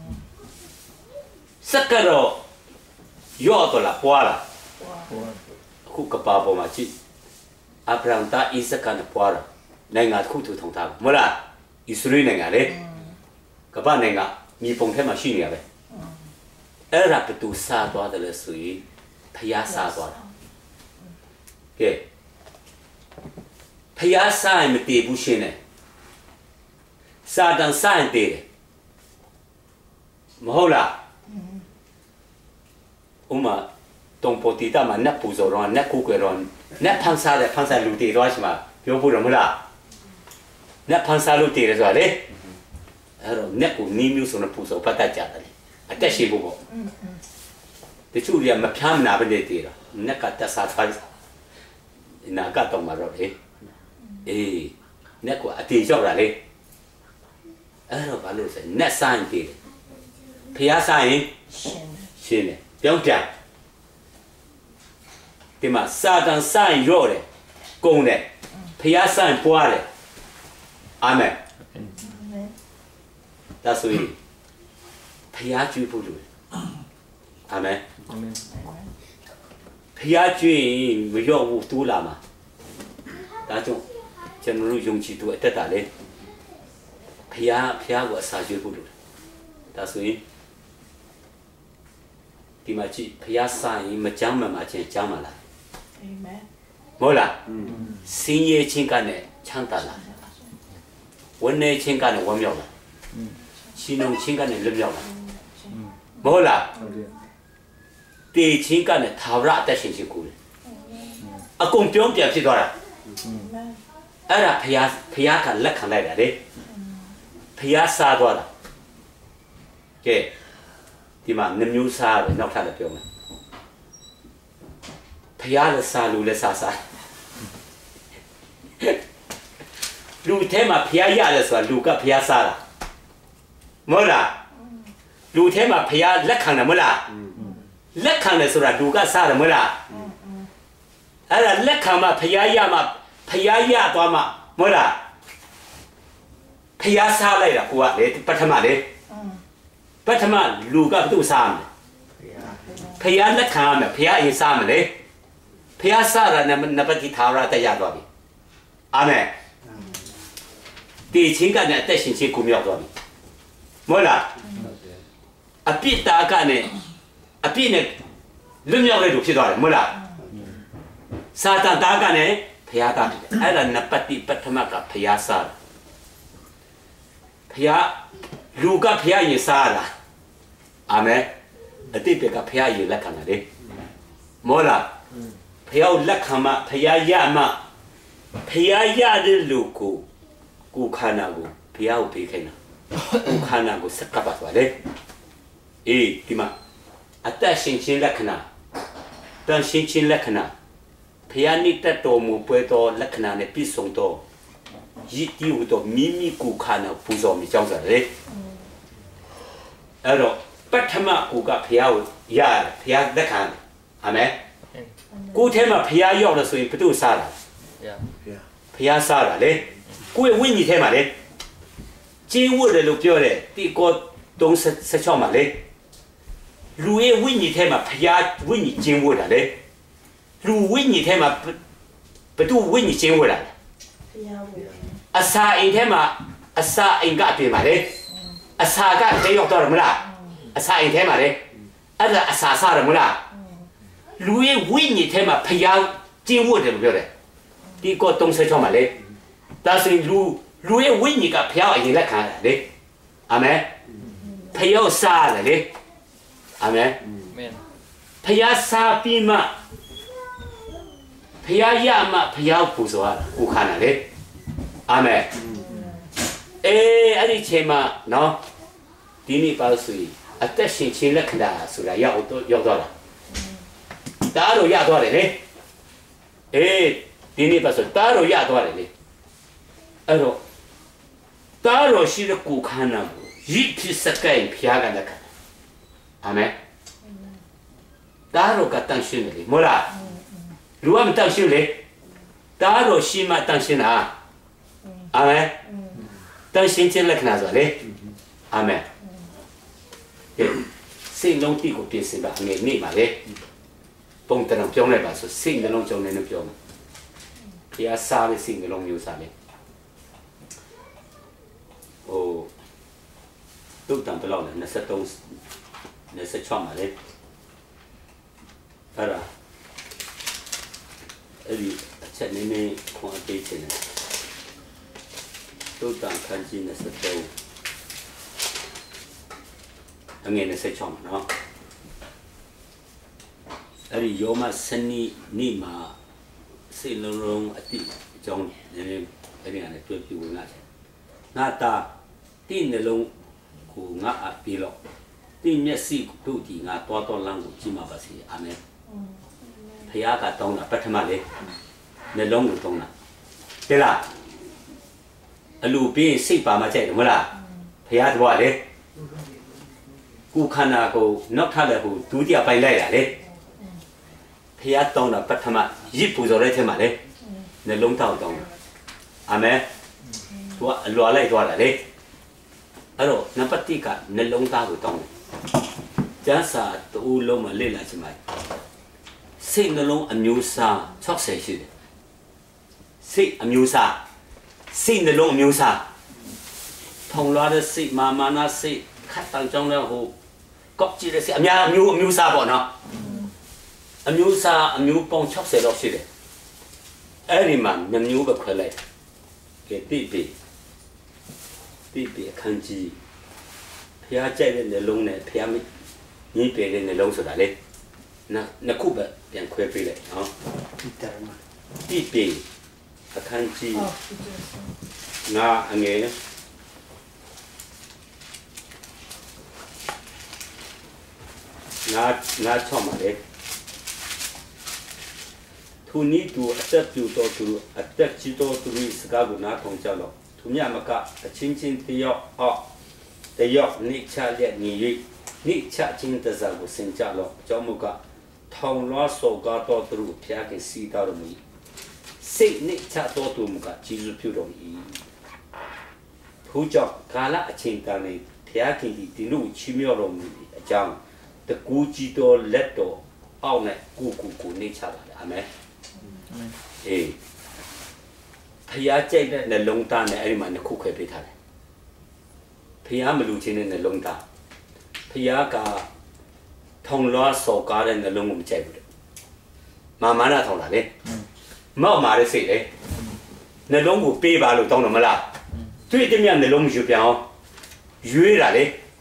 စက္ကရရော့တော့လားပွားလားအခုကပါပေါ်မှာကြည့်အာဗြဟံတာဣဇက်ကနဲ့ပွားတာနိုင်ငံတစ်ခုထူထောင်ထားမဟုတ်လားဣသရေလနိုင်ငံလေကပ္ပနိုင်ငံမြေပုံထဲမှာရှိနေရပဲအဲ့ဒါဘယ်သူစားသွားတယ်လဲဆိုရင်ဖျားစားသွားတာကဲဖျားစားရင်မတည်ဘူးရှင်းတယ်စာတန်စားရင်တည်တယ်မဟုတ်လားဥမာတုံပေါ်တီတာမှာနတ်ပူဇော်တော့နတ်ကိုကွယ်တော့နတ်ဖန်စားတယ်ဖန်စားလူတည်သွားရှိမှာပြောဖို့တော့မလားနတ်ဖန်စားလို့တည်တယ်ဆိုတာလေအဲ့တော့နတ်ကိုနီးမျိုးဆိုတော့ပူဇော်ပတ်တတ်ကြတယ်အတက်ရှိဖို့ပေါ့တချို့တွေကမဖြမ်းမနာပဲနေတည်တာနတ်ကတက်စားသွားနာကတော့မှာတော့လေအေးနတ်ကအတေရောက်တာလေအဲ့တော့ဘာလို့ဆိုနတ်ဆိုင်တည်တယ်ဖျားဆိုင်ရှင်းတယ်ပြောင်းပြန်ဒီမှာစာတန်ဆိုင်ရော့တယ်ကုန်တယ်ဖျားဆိုင်ပွားတယ်အာမင်ဒါဆိုရင်ဖျားကျွေးဖို့လိုတယ်အာမင်ဖျားကျွေးရင်မရော့ဘူးတိုးလာမှာဒါကြောင့်ကျွန်တော်တို့ယုံကြည်သူအတက်တာလေဖျားဖျားကိုအစာကျွေးဖို့လိုတယ်ဒါဆိုရင်ဒီမှာကြည့်ဖျားစားရင်မကြမ်းမှမှာချင်းကြမ်းမှလားအာမင်မဟုတ်လားစင်ရဲ့ချင်းကနဲ့ချမ်းသာလားဝန်းနေချင်းကနဲ့ဝမ်းမြောက်လားရှင်ုံချင်းကနဲ့လွတ်မြောက်လားမဟုတ်လားတေချင်းကနဲ့သာဝရအသက်ရှင်ခြင်းကိုအကုန်ပြုံးပြန်ဖြစ်သွားတာအဲ့ဒါဖျားဖျားကလက်ခံလိုက်တာလေဖျားစားသွားတာကဲဒီမှာနှမျိုးစားပဲနောက်ထပ်လည်းပြောမယ်ဖျားလည်းစားလူလည်းစားစားလူထဲမှာဖျားရတယ်ဆိုတာလူကဖျားစားတာမဟုတ်လားလူထဲမှာဖျားလက်ခံတယ်မဟုတ်လားလက်ခံတယ်ဆိုတာလူကစားတယ်မဟုတ်လားအဲ့ဒါလက်ခံမှဖျားရမှဖျားရသွားမှမဟုတ်လားဖျားစားလိုက်တာကိုကလေပထမလေပထမလူကသူ့စားမယ်ဖျားလက်ခံရမယ်ဖျားရင်စားမယ်လေဖျားစားရတဲ့နပတိသာရတရသွားပြီအာမင်ဒီချင်းကနဲ့အသက်ရှင်ခြင်းကိုမြောက်သွားပြီမဟုတ်လားအပြစ်တာကနဲ့အပြစ်နဲ့လွတ်မြောက်လိုက်လို့ဖြစ်သွားတယ်မဟုတ်လားစာတန်တာကနဲ့ဖျားတာဖြစ်တယ်အဲ့ဒါနပတိပထမကဖျားစားဖျားလူကဖျားရင်စားလားအာမင်အတိတ်ကဖျားရင်လက်ခံတယ်လေမဟုတ်လားဖျားလက်ခံမှဖျားရမှဖျားရတဲ့လူကိုကိုခန္ဓာကိုဖျားကိုပေးခိုင်းတာကိုခန္ဓာကိုစက်ကပ်ပါသွားလေအေးဒီမှာအတ္တရှင်ချင်းလက္ခဏာတန်ရှင်ချင်းလက္ခဏာဖျားနိတ္တတော်မူပွဲတော်လက္ခဏာနဲ့ပြည့်စုံတော်ရည်တည်ဟူသောမိမိကိုခန္ဓာပူဇော်မိကြောင်းဆိုလေအဲ့တော့ပထမကိုကဖျားကိုရတယ်ဖျားလက်ခံအာမင်ကိုထဲမှာဖျားရောက်လို့ဆိုရင်ဘယ်သူစားတာဖျားစားတာလေကိုရဲ့ဝိညာဉ်ထဲမှာလေကျင်းဝတ်တယ်လို့ပြောတယ်ဒီကောသုံးဆယ်ချောင်းမှာလေလူရဲ့ဝိညာဉ်ထဲမှာဖျားဝိညာဉ်ကျင်းဝတ်တာလေလူဝိညာဉ်ထဲမှာဘယ်သူဝိညာဉ်ကျင်းဝတ်တာအစာအိမ်ထဲမှာအစာအိမ်ကပြင်ပါလေအစာကတရောက်တော့မလားအစာအိမ်ထဲမှာလေအဲ့ဒါအစာစားတယ်မလားလူရဲ့ဝိညာဉ်ထဲမှာဖျားကျင်းဝတ်တယ်လို့ပြောတယ်ဒီကောသုံးဆယ်ချောင်းမှာလေဒါဆိုရင်လူလူရဲ့ဝိညာဉ်ကဖျားအရင်လက်ခံတယ်လေအာမင်ဖျားစားတယ်လေအာမင်ဖျားစားပြီးမှဖျားရမှဖျားပူဇော်ရကိုခန္ဓာလေအာမင်အေးအဲ့ဒီချိန်မှာနော်ဒီနေ့ပါဆိုရင်အသက်ရှင်ခြင်းလက္ခဏာဆိုတာရောက်တော့ရောက်တော့တာတားတော့ရသွားတယ်လေအေးဒီနေ့ပါဆိုတားတော့ရသွားတယ်လေအဲ့တော့တားတော့ရှိတဲ့ကိုခန္ဓာကိုရည်ဖြစ်စကဲဖျားကလက်ခံအာမင်တားတော့ကတန်ရှင်းတယ်လေမို့လားလူကမတန်ရှင်းလေတားတော့ရှိမှတန်ရှင်းတာအာမင်တန်ရှင်းခြင်းလက္ခဏာဆိုလေအာမင်ကဲစိတ်လုံးတိကိုပြင်ဆင်ပါငယ်နေ့ပါလေပုံတံပြောင်းလိုက်ပါဆိုစိတ်နှလုံးကြုံနေလို့ပြောမယ်ဘုရားစားတဲ့စိတ်နှလုံးမျိုးစားလေဟိုတုတ်တံဘယ်လောက်လဲ၂၃ ၂၆မှာလေအဲ့ဒါအဲ့ဒီအချက်နည်းနည်းခွန်အသေးချင်တယ်တုတ်တံခန်းကြီး၂၃အငယ်၂၆မှာနော်အဲ့ဒီယောမစနီနိမှာစိတ်လုံးလုံးအတိအကြောင်းနည်းနည်းအဲ့ဒီကနေတွေ့ပြီးဝင်လာတယ်ငါတာတိနှလုံးကိုငါအပ်ပြီးတော့တိမျက်စိတို့ဒီငါတွားတော့လမ်းကိုကြည့်မှာပါစေအာမင်ဖခင်ကတောင်းတာပထမလေနှလုံးကိုတောင်းတာတဲ့လားအလူပြီးစိတ်ပါမှကြိုက်တယ်မဟုတ်လားဖခင်တော့လေကိုခန္ဓာကိုနောက်ထပ်လည်းဟိုဒုတိယပိုင်လိုက်ရလေဖခင်တောင်းတာပထမရစ်ပူဇော်တဲ့ထဲမှာလေနှလုံးတောင်းတောင်းတာအာမင်သူကအလွာလိုက်သွားတာလေအဲ့တော့နံပါတ်၁ကနှလုံးသားကိုတောင်းတယ်ကျမ်းစာတူလုံးမလေ့လာချင်ပါစိတ်နှလုံးအမျိုးအစား၆၀ရှိတယ်စိတ်အမျိုးအစားစိတ်နှလုံးအမျိုးအစားထုံလွားတဲ့စိတ်မာမာနာစိတ်ခခတ်တန်ကြောင်းလည်းဟိုကော့ကြည့်ရစီအများအမျိုးအမျိုးစားပေါ့နော်အမျိုးစားအမျိုးပေါင်း၆၀လောက်ရှိတယ်အဲ့ဒီမှာနှမျိုးပဲခွဲလိုက်ကဲတိတိတိတိအခန်းကြီးဖျားကြိုက်တဲ့နှလုံးနဲ့ဖျားမိညှိပေတဲ့နှလုံးဆိုတာလေနော်နှစ်ခုပဲပြန်ခွဲပေးလိုက်နော်တိတရမတိတိအခန်းကြီးငါအငယ်ငါငါချောင်းပါလေသူနီးသူအသက်ပြူတော်သူအသက်ကြီးတော်သူစကားကိုနားထောင်ကြတော့သူမြတ်မကအချင်းချင်းတယောက်အော့တယောက်နိချလက်ညီ၍နိချချင်းတစားကိုစင်ကြတော့ကျောင်းမကထောင်လွှားစောကားတော်သူဖျားခင်စီတော်မူစိတ်နိချတော်သူမကကြည်စုပြုတော်မူထို့ကြောင့်ကာလအချိန်တန်နေဖျားခင်ဒီဒီလိုချီးမြှောက်တော်မူအကြောင်းတကူကြီးတော်လက်တော်အောက်နဲ့ကိုကိုကိုနေချပါတယ်အာမင်အေးဖျားကြိုက်တဲ့နှလုံးသားနဲ့အဲ့ဒီမှာနှစ်ခုခွဲပေးထားတယ်ဖျားမလူချင်းတဲ့နှလုံးသားဖျားကထောင်လွှားစော်ကားတဲ့နှလုံးကိုမကြိုက်ဘူးတဲ့မာမာနာထောင်တာလေမောက်မာတဲ့စိတ်လေနှလုံးကိုပေးပါလို့တောင်းတော့မလားတွေ့တဲ့မြတ်နှလုံးယူပြန်အောင်ရွေးတာလေ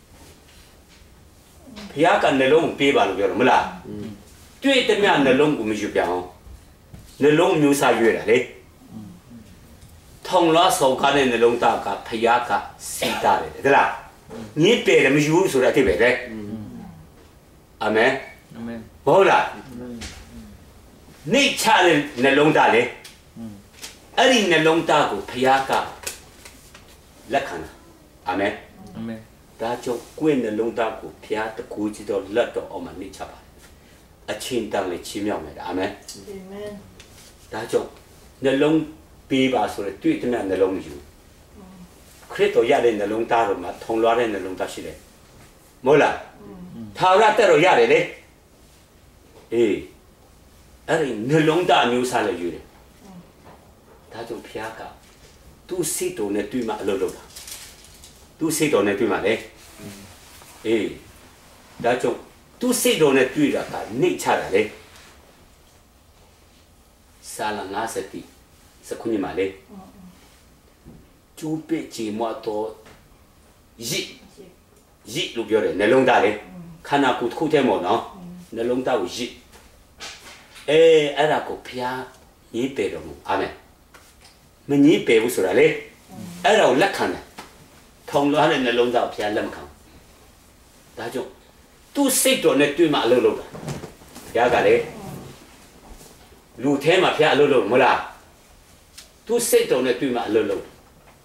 ဖျားကနှလုံးကိုပေးပါလို့ပြောတော့မလားတွေ့တဲ့မြတ်နှလုံးကိုမယူပြန်အောင်နှလုံးမျိုးစားရွေးတာလေထောင်လွှားစော်ကားတဲ့နှလုံးသားကဖျားကစီတာတယ်တလားညစ်တယ်မယူဘူးဆိုတာအဖြစ်ပဲလေအာမင်အာမင်ဟုတ်လားနေချတဲ့နှလုံးသားလေအဲ့ဒီနှလုံးသားကိုဖျားကလက်ခံတာအာမင်အာမင်ဒါကြောင့်ကိုယ်နှလုံးသားကိုဖျားတကူကြီးတော့လက်တော့အောင်မနေချပါအချင်းတန်လေးချီးမြှောက်မယ်အာမင်အာမင်ဒါကြောင့်နှလုံးပေးပါဆိုတော့တွေ့တဲ့နှလုံးယူခရစ်တော်ရတဲ့နှလုံးသားတော့မှထုံလွှားတဲ့နှလုံးသားရှိတယ်မဟုတ်လားထာဝရတက်တော့ရတယ်လေအေးအဲ့ဒီနှလုံးသားအမျိုးစားလည်းယူတယ်ဒါကြောင့်ဖျားကသူ့စိတ်တော်နဲ့တွေ့မှအလုပ်လုပ်တာသူ့စိတ်တော်နဲ့တွေ့မှလေအေးဒါကြောင့်သူ့စိတ်တော်နဲ့တွေ့တာကနေချတာလေစာလငါစတိစခုညမလေးကျူပစ်ချီမတော်ရစ်ရစ်လို့ပြောတယ်နှလုံးသားလေခန္ဓာကိုယ်တစ်ခုတည်းမို့နော်နှလုံးသားကိုရစ်အဲအဲ့ဒါကိုဖျားရေးပေတော်မူအာမင်မငြိပေဘူးဆိုတာလေအဲ့ဒါကိုလက်ခံတယ်ထုံလွှားတဲ့နှလုံးသားကိုဖျားလက်မခံဒါကြောင့်သူ့စိတ်တော်နဲ့တွေ့မှအလုပ်လုပ်တာဖျားကလေလူထဲမှာဖျားအလုပ်လုပ်မလားသူစိတ်တော်နဲ့တွေ့မှအလုပ်လုပ်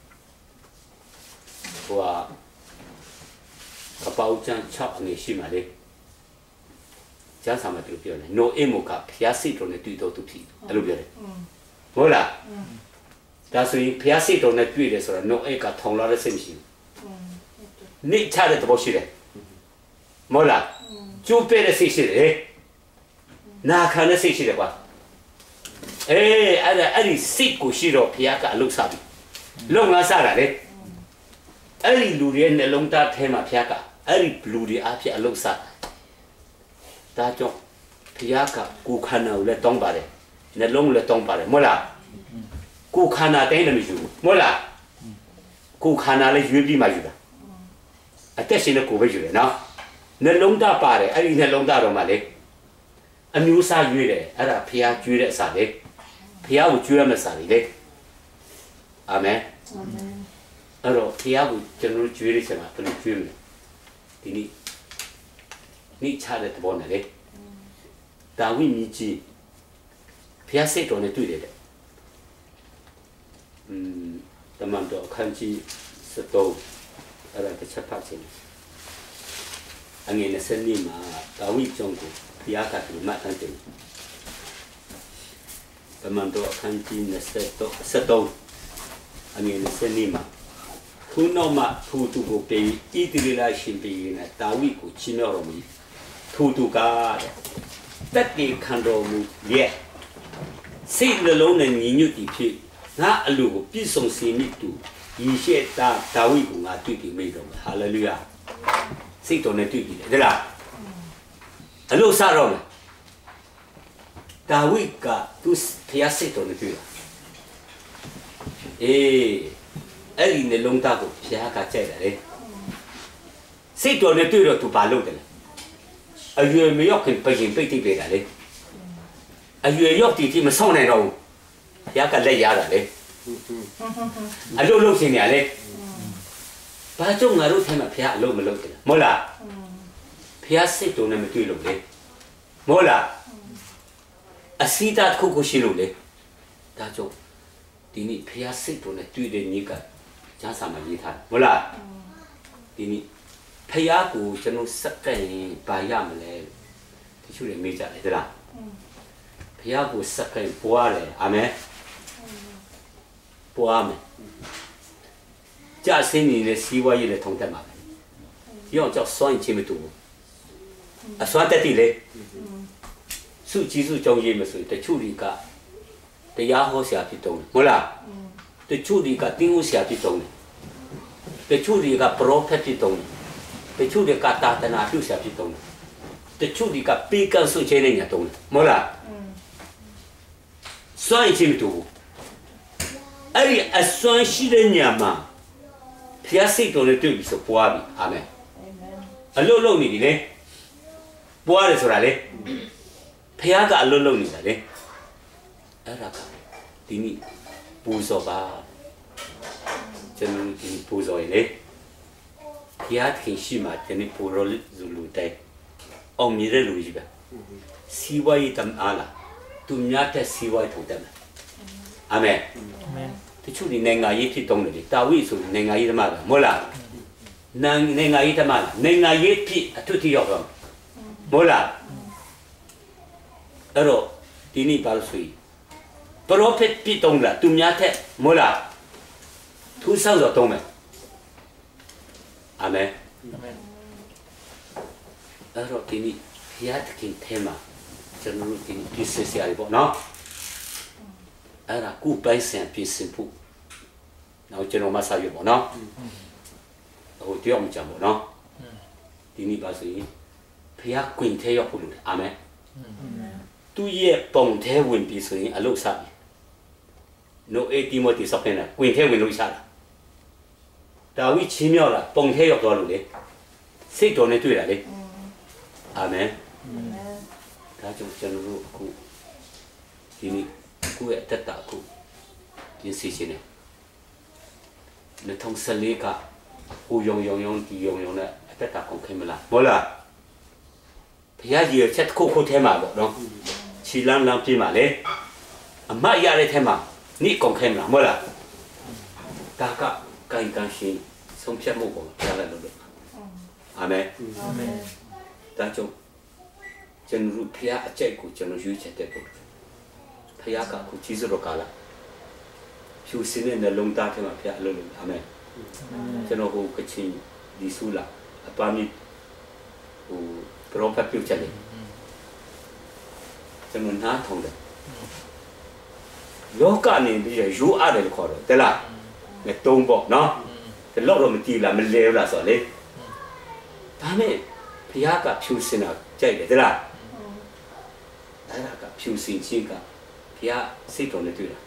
ဟိုဟာကပောက်ချမ်း၆အနေရှိမှလေကျမ်းစာမှာသူပြောတယ်နိုအေမိုကဖျားစိတ်တော်နဲ့တွေ့တော့သူဖြစ်အဲ့လိုပြောတယ်ဟုတ်လားဒါဆိုရင်ဖျားစိတ်တော်နဲ့တွေ့တယ်ဆိုတော့နိုအေကထောင်လာတဲ့စိတ်မရှိဘူးနိချတဲ့သဘောရှိတယ်မဟုတ်လားကျိုးပဲ့တဲ့စိတ်ရှိတယ်နာခံတဲ့စိတ်ရှိတယ်ကွာအေးအဲ့ဒါအဲ့ဒီစိတ်ကိုရှိတော့ဖျားကအလုပ်စားပြီလုံငါစားတာလေအဲ့ဒီလူတွေရဲ့နှလုံးသားထဲမှာဖျားကအဲ့ဒီလူတွေအဖြစ်အလုပ်စားဒါကြောင့်ဖျားကကိုခန္ဓာကိုလည်းတောင်းပါတယ်နှလုံးလည်းတောင်းပါတယ်မဟုတ်လားကိုခန္ဓာတိုင်းလည်းမယူဘူးမဟုတ်လားကိုခန္ဓာလည်းရွေးပြီးမှယူတာအသက်ရှင်တဲ့ကိုပဲယူတယ်နော်နှလုံးသားပါတယ်အဲ့ဒီနှလုံးသားတော့မှလေအမျိုးစားရွေးတယ်အဲ့ဒါဖျားကျွေးတဲ့အစာလေဖျားကိုကျွေးရမယ့်စာလေအာမင်အာမင်အဲ့တော့ဖျားကိုကျွန်တော်ကျွေးရချင်တာဘယ်လိုကျွေးမလဲဒီနေ့နေ့ချတဲ့သဘောနဲ့လေဒါဝိမြင့်ကြီးဖျားစိတ်တော်နဲ့တွေ့တယ်တဲ့อืมတမန်တော်ခန်းကြီးစတော့အဲ့ဒါတစ်ချက်ဖတ်ချင်အငယ်နဲ့စနေမှာဒါဝိကျောင်းကိုဖျားကတူမှတ်တယ်တမန်တော်ခန်းကြီးနဲ့စတော့စတော့အငယ်နဲ့စနေမှာခုနောက်မှထူတူကိုပေးဣတိလရှင်ပေးနေတာဝိကိုချီးမြှောက်တော်မူထူတူကတက်တီခံတော်မူရဲ့စိတ်နှလုံးနဲ့ညီညွတ်တည်ဖြစ်ငါအလိုကိုပြည့်စုံစေမည်သူယေရှေတာဒါဝိကိုငါတွေ့တည်မိတော်မူဟာလေလုယာစိတ်တော်နဲ့တွေ့ပြီလေဒါလားအလို့စားတော့မယ်ဒါဝိကသူဖျားစိတ်တော်နဲ့တွေ့တာအေးအဲ့ဒီနှလုံးသားကိုဖျားကကြိုက်တယ်လေစိတ်တော်နဲ့တွေ့တော့သူဘာလုပ်တယ်လဲအရွယ်မရောက်ခင်ပြင်ပိတ်တိတ်ပေးတာလေအရွယ်ရောက်တီတီမဆောင်နိုင်တော့ဘူးဖျားကလက်ရတာလေအလို့လုပ်ရှင်နေရလေဘာကြောင့်ငါတို့ထဲမှာဖျားအလို့မလုပ်တယ်မဟုတ်လားဖျားစိတ်တော်နဲ့မတွေ့လို့လေမဟုတ်လားအစီတာခုကိုရှိလို့လေဒါကြောင့်ဒီနေ့ဖျားစိတ်တော်နဲ့တွေ့တဲ့နေ့ကကျမ်းစာမှာရေးထားတယ်မဟုတ်လားဒီနေ့ဖျားကိုကျွန်တော်စက်ကရင်ပါရမလဲဒီချို့လည်းမေးကြတယ်တလားဖျားကိုစက်ကရင်ပွားတယ်အာမင်ပွားမယ်ကြာစင်းနေတဲ့စီးပွားရေးလည်းထုံတက်မှာပဲရောကြောက်စွန့်ချင်းမတူဘူးအစွမ်းတက်တိလေစုကြည်စုကြောင်းရေးမဆိုတချို့ဒီကတရားဟောဆရာဖြစ်တုံးမဟုတ်လားတချို့ဒီကတင်းဦးဆရာဖြစ်တုံးတချို့ဒီကပရောဖက်ဖြစ်တုံးတချို့ဒီကတာတနာပြုဆရာဖြစ်တုံးတချို့ဒီကပေကန်ဆုချင်းနေညာတုံးမဟုတ်လားစွန့်ချင်းမတူဘူးအဲ့ဒီအစွမ်းရှိတဲ့ညာမှာဖျားစိတ်တော်နဲ့တွေ့ပြီဆိုပွားပြီအာမင်အလုံးလုံးနေပြီလေပွားတယ်ဆိုတာလေဖျားကအလုံးလုံးနေတာလေအဲ့ဒါကဒီနေ့ပူဇော်ပါကျွန်တော်ဒီပူဇော်ရင်လေဖျားခင်ရှိမှဒီနေ့ပူဇော်လူတဲ့အောင်မြင်တဲ့လူကြီးပဲစီဝါရီတမ်အားလားသူများတဲ့စီဝါရီထုတ်တယ်အာမင်အာမင်တချို့ဒီနိုင်ငံရေးဖြစ်တုံးတယ်တာဝိဆိုနိုင်ငံရေးသမားပဲမဟုတ်လားနိုင်ငံရေးသမားလားနိုင်ငံရေးဖြစ်အထွတ်ထိရောက်တော့မဟုတ်လားအဲ့တော့ဒီနေ့ပါလို့ဆိုရင်ပရောဖက်ဖြစ်တုံးလားသူများတဲ့မဟုတ်လားသူဆောက်တော့တုံးမယ်အာမင်အာမင်အဲ့တော့ဒီနေ့ဖျားတခင်ထဲမှာကျွန်တော်တို့ဒီပြည့်စရာတွေပေါ့နော်အဲ့ဒါကုပိုင်စံပြည့်စင်ဖို့နောက်ကျွန်တော်မဆာရပေါ့နော်ဟိုတရားမကြဘူးနော်ဒီနေ့ပါဆိုရင်ဖျားကွင်ထဲရောက်ဖို့လို့အာမင်သူရဲ့ပုံထဲဝင်ပြီးဆိုရင်အလုစားပြီနိုအေတီမိုတီဆော့ဖင်နာကွင်ထဲဝင်လို့စားတာဒါဝိချင်းမြောက်လာပုံထဲရောက်သွားလို့လေစိတ်တော်နဲ့တွေ့တာလေအာမင်ဒါကြောင့်ကျွန်တော်တို့အခုဒီနေ့ကိုယ့်ရဲ့တက်တာအခုပြင်ဆင်ခြင်းနဲ့နှစ်ထောင်ဆယ်လေးကဟိုယုံယုံယုံဒီယုံယုံနဲ့အတက်တာကုန်ခင်မလားမဟုတ်လားဘုရားကြီးရဲ့ချက်တစ်ခုခုထဲမှာပေါ့နော်ခြီလန်းလန်းပြမှာလေအမတ်ရတဲ့ထဲမှာနိကုန်ခင်မလားမဟုတ်လားဒါကကိုင်ကန်ရှင်ဆုံးဖြတ်မှုပေါ့ကြားလိုက်လို့အာမင်အာမင်ဒါကြောင့်ကျွန်တော်ဖျားအကြိုက်ကိုကျွန်တော်ရွေးချက်တဲ့ပေါ့ဖျားကအခုကြီးစိုးတော့ကာလာဖြူစင်းတဲ့နှလုံးသားထဲမှာဖျားအလုပ်လုပ်အာမင်ကျွန်တော်ဟိုကချင်ဒီဆူလာအပါမီဟိုပရောဖက်ပြုတ်ချက်လေကျွန်တော်နားထောင်တယ်လောကနေပြီးရိုးအားတယ်ခေါ်တော့တဲ့လားငါတုံးပေါ့နော်ဒီလောက်တော့မကြည့်လားမလဲဘူးလားဆိုတော့လေဒါနဲ့ဖျားကဖြူစင်တာကြိုက်တယ်တဲ့လားအဲ့ဒါကဖြူစင်ချင်းကဖျားစိတ်တော်နဲ့တွေ့တာ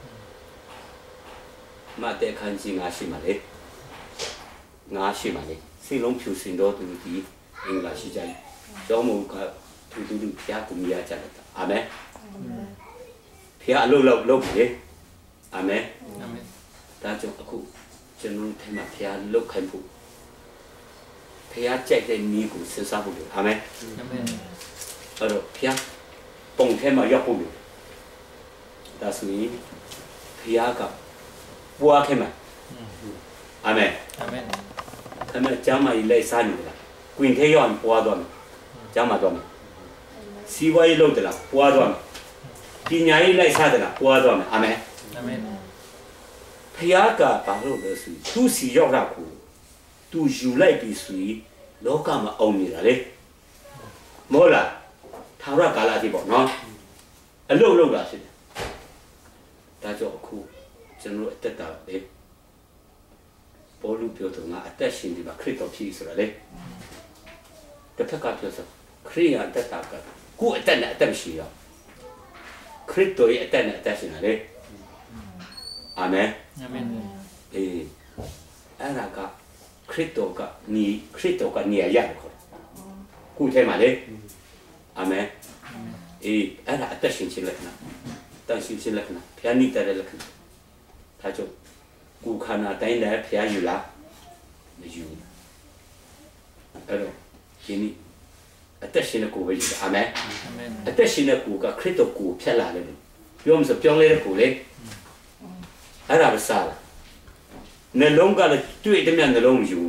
မတဲ့ခန်းကြီးငါရှိမှလေငါရှိမှလေစိတ်လုံးဖြူစင်တော့သူဒီအင်္ဂလာရှိကြတယ်ကျောင်းမကသူသူသူဖျားကိုမြင်ကြတယ်အာမင်ဖျားအလုပ်လုပ်လုပ်လေအာမင်အာမင်ဒါကြောင့်အခုကျွန်တော်ထင်မှာဖျားလုပ်ခိုင်းဖို့ဖျားကြိုက်တဲ့နည်းကိုစဉ်းစားဖို့အာမင်အာမင်အဲ့တော့ဖျားပုံထဲမှာရောက်ဖို့ဒါဆိုရင်ဖျားကပွားခဲ့မှာအာမင်အာမင်ခဏကျမ်းမာရေးလိုက်စားနေတယ်ကွင်ထဲရောက်ပွားတော့မယ်ကျမ်းမာတော့မယ်စီဝါရေးလုပ်တယ်လားပွားတော့မယ်ပညာရေးလိုက်စားတယ်လားပွားတော့မယ်အာမင်အာမင်ဖျားကဘာလို့လဲဆိုသူစီရောက်တာကိုသူယူလိုက်ပြီးဆိုရင်လောကမှာအောင်နေတာလေမဟုတ်လားထာဝရကာလတိပေါ့နော်အလုတ်လုတ်တာဖြစ်တယ်ဒါကြောင့်အခုကျွန်တော်အသက်တာလေဘောလူပြောတော့ငါအသက်ရှင်ဒီမှာခရစ်တော်ဖြစ်ဆိုတာလေတစ်ဖက်ကပြောဆိုခရစ်ယာန်တက်တာကကိုယ်အသက်နဲ့အသက်မရှိတော့ခရစ်တော်ရဲ့အသက်နဲ့အသက်ရှင်တာလေအာမင်အာမင်အေးအဲ့ဒါကခရစ်တော်ကညီခရစ်တော်ကနေရာရတယ်ခေါ်ကိုယ်ထဲမှာလေအာမင်အေးအဲ့ဒါအသက်ရှင်ခြင်းလက္ခဏာတန်ရှင်ခြင်းလက္ခဏာဖျားနေတဲ့လက္ခဏာဒါကြောင့်ကိုခန္ဓာတိုင်းလည်းဖျားယူလားမယူအဲ့တော့ဒီနေ့အသက်ရှင်တဲ့ကိုပဲယူအာမင်အာမင်အသက်ရှင်တဲ့ကိုကခရစ်တော်ကိုဖြတ်လာတယ်ပြောမှဆိုပြောင်းလဲတဲ့ကိုလေအဲ့ဒါပဲစားလားနှလုံးကလည်းတွေ့တဲ့မြတ်နှလုံးယူ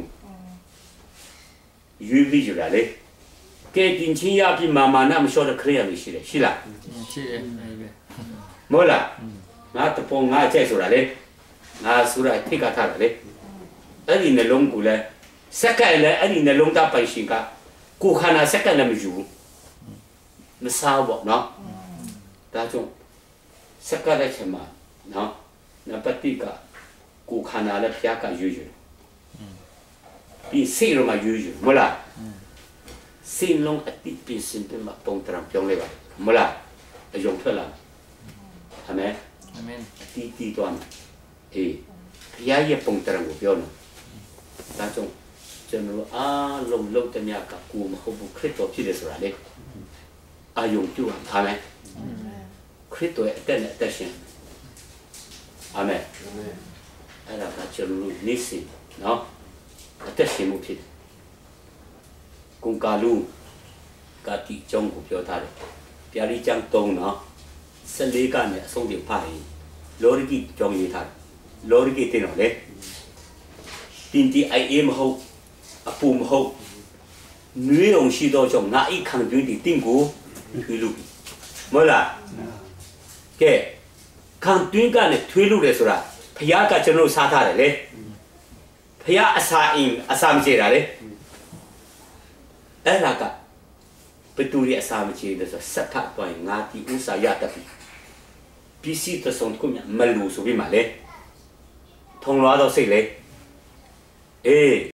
ယူပြီးယူလာလေကဲတင်ချင်းရပြီးမာမာနာမလျှော့တဲ့ခရစ်ယာန်ရှိတယ်ရှိလားရှိတယ်မဟုတ်လားငါတပုံငါအကျက်ဆိုတာလေငါဆိုတာထိကထားတယ်လေအဲ့ဒီနှလုံးကိုလည်းစက္ကန့်လည်းအဲ့ဒီနှလုံးသားပိုင်ရှင်ကကိုခန္ဓာစက္ကန့်လည်းမယူမစားဘူးနော်ဒါကြောင့်စက္ကန့်တဲ့ချိန်မှာနော်နံပါတ်တစ်ကကိုခန္ဓာလည်းဖျားကယူယူပြီးစိတ်ရောမှယူယူမဟုတ်လားစိတ်လုံးအတိပြင်းစင်ပြမပုံတရံပြောင်းလဲပါမဟုတ်လားအယုံထွက်လာအာမင်အာမင်တီတီတွမ်းအေးဖျားရဲ့ပုံတရံကိုပြောနော်ဒါကြောင့်ကျွန်တော်အားလုံးလုံးတည်းကကိုမဟုတ်ဘူးခရစ်တော်ဖြစ်တယ်ဆိုတာလေအာယုံပြုအောင်အာမင်ခရစ်တော်ရဲ့အသက်နဲ့အသက်ရှင်အာမင်အဲ့ဒါကကျွန်တော်နေစီနော်အသက်ရှင်မှုဖြစ်တယ်ကုံကာလူကတိကျောင်းကိုပြောထားတယ်ပြာလိကျမ်းသုံးနော်ဆယ်လေးကနဲ့အဆုံးတင်ဖာရင်လောရီကီကျောင်းရေးထားတယ်လောရီကီတင်တော့လေတင်တီအိုင်အေမဟုတ်အပူမဟုတ်နွေးအောင်ရှိတော့ကြောင့်ငါအိခံတွင်းတီတင်ကိုထွေးလို့မဟုတ်လားကဲခံတွင်းကလည်းထွေးလို့တယ်ဆိုတာဖျားကကျွန်တော်စားထားတယ်လေဖျားအစာအင်းအစာမကျေတာလေအဲ့ဒါကဘယ်သူရဲ့အစာမကျေတယ်ဆိုစက်ဖတ်ပိုင်းငါတီဥစားရတပြီပစ္စည်းတဆုံးကိုမလူဆိုပြီးမှလေထုံလွားတော့စိတ်လေအေး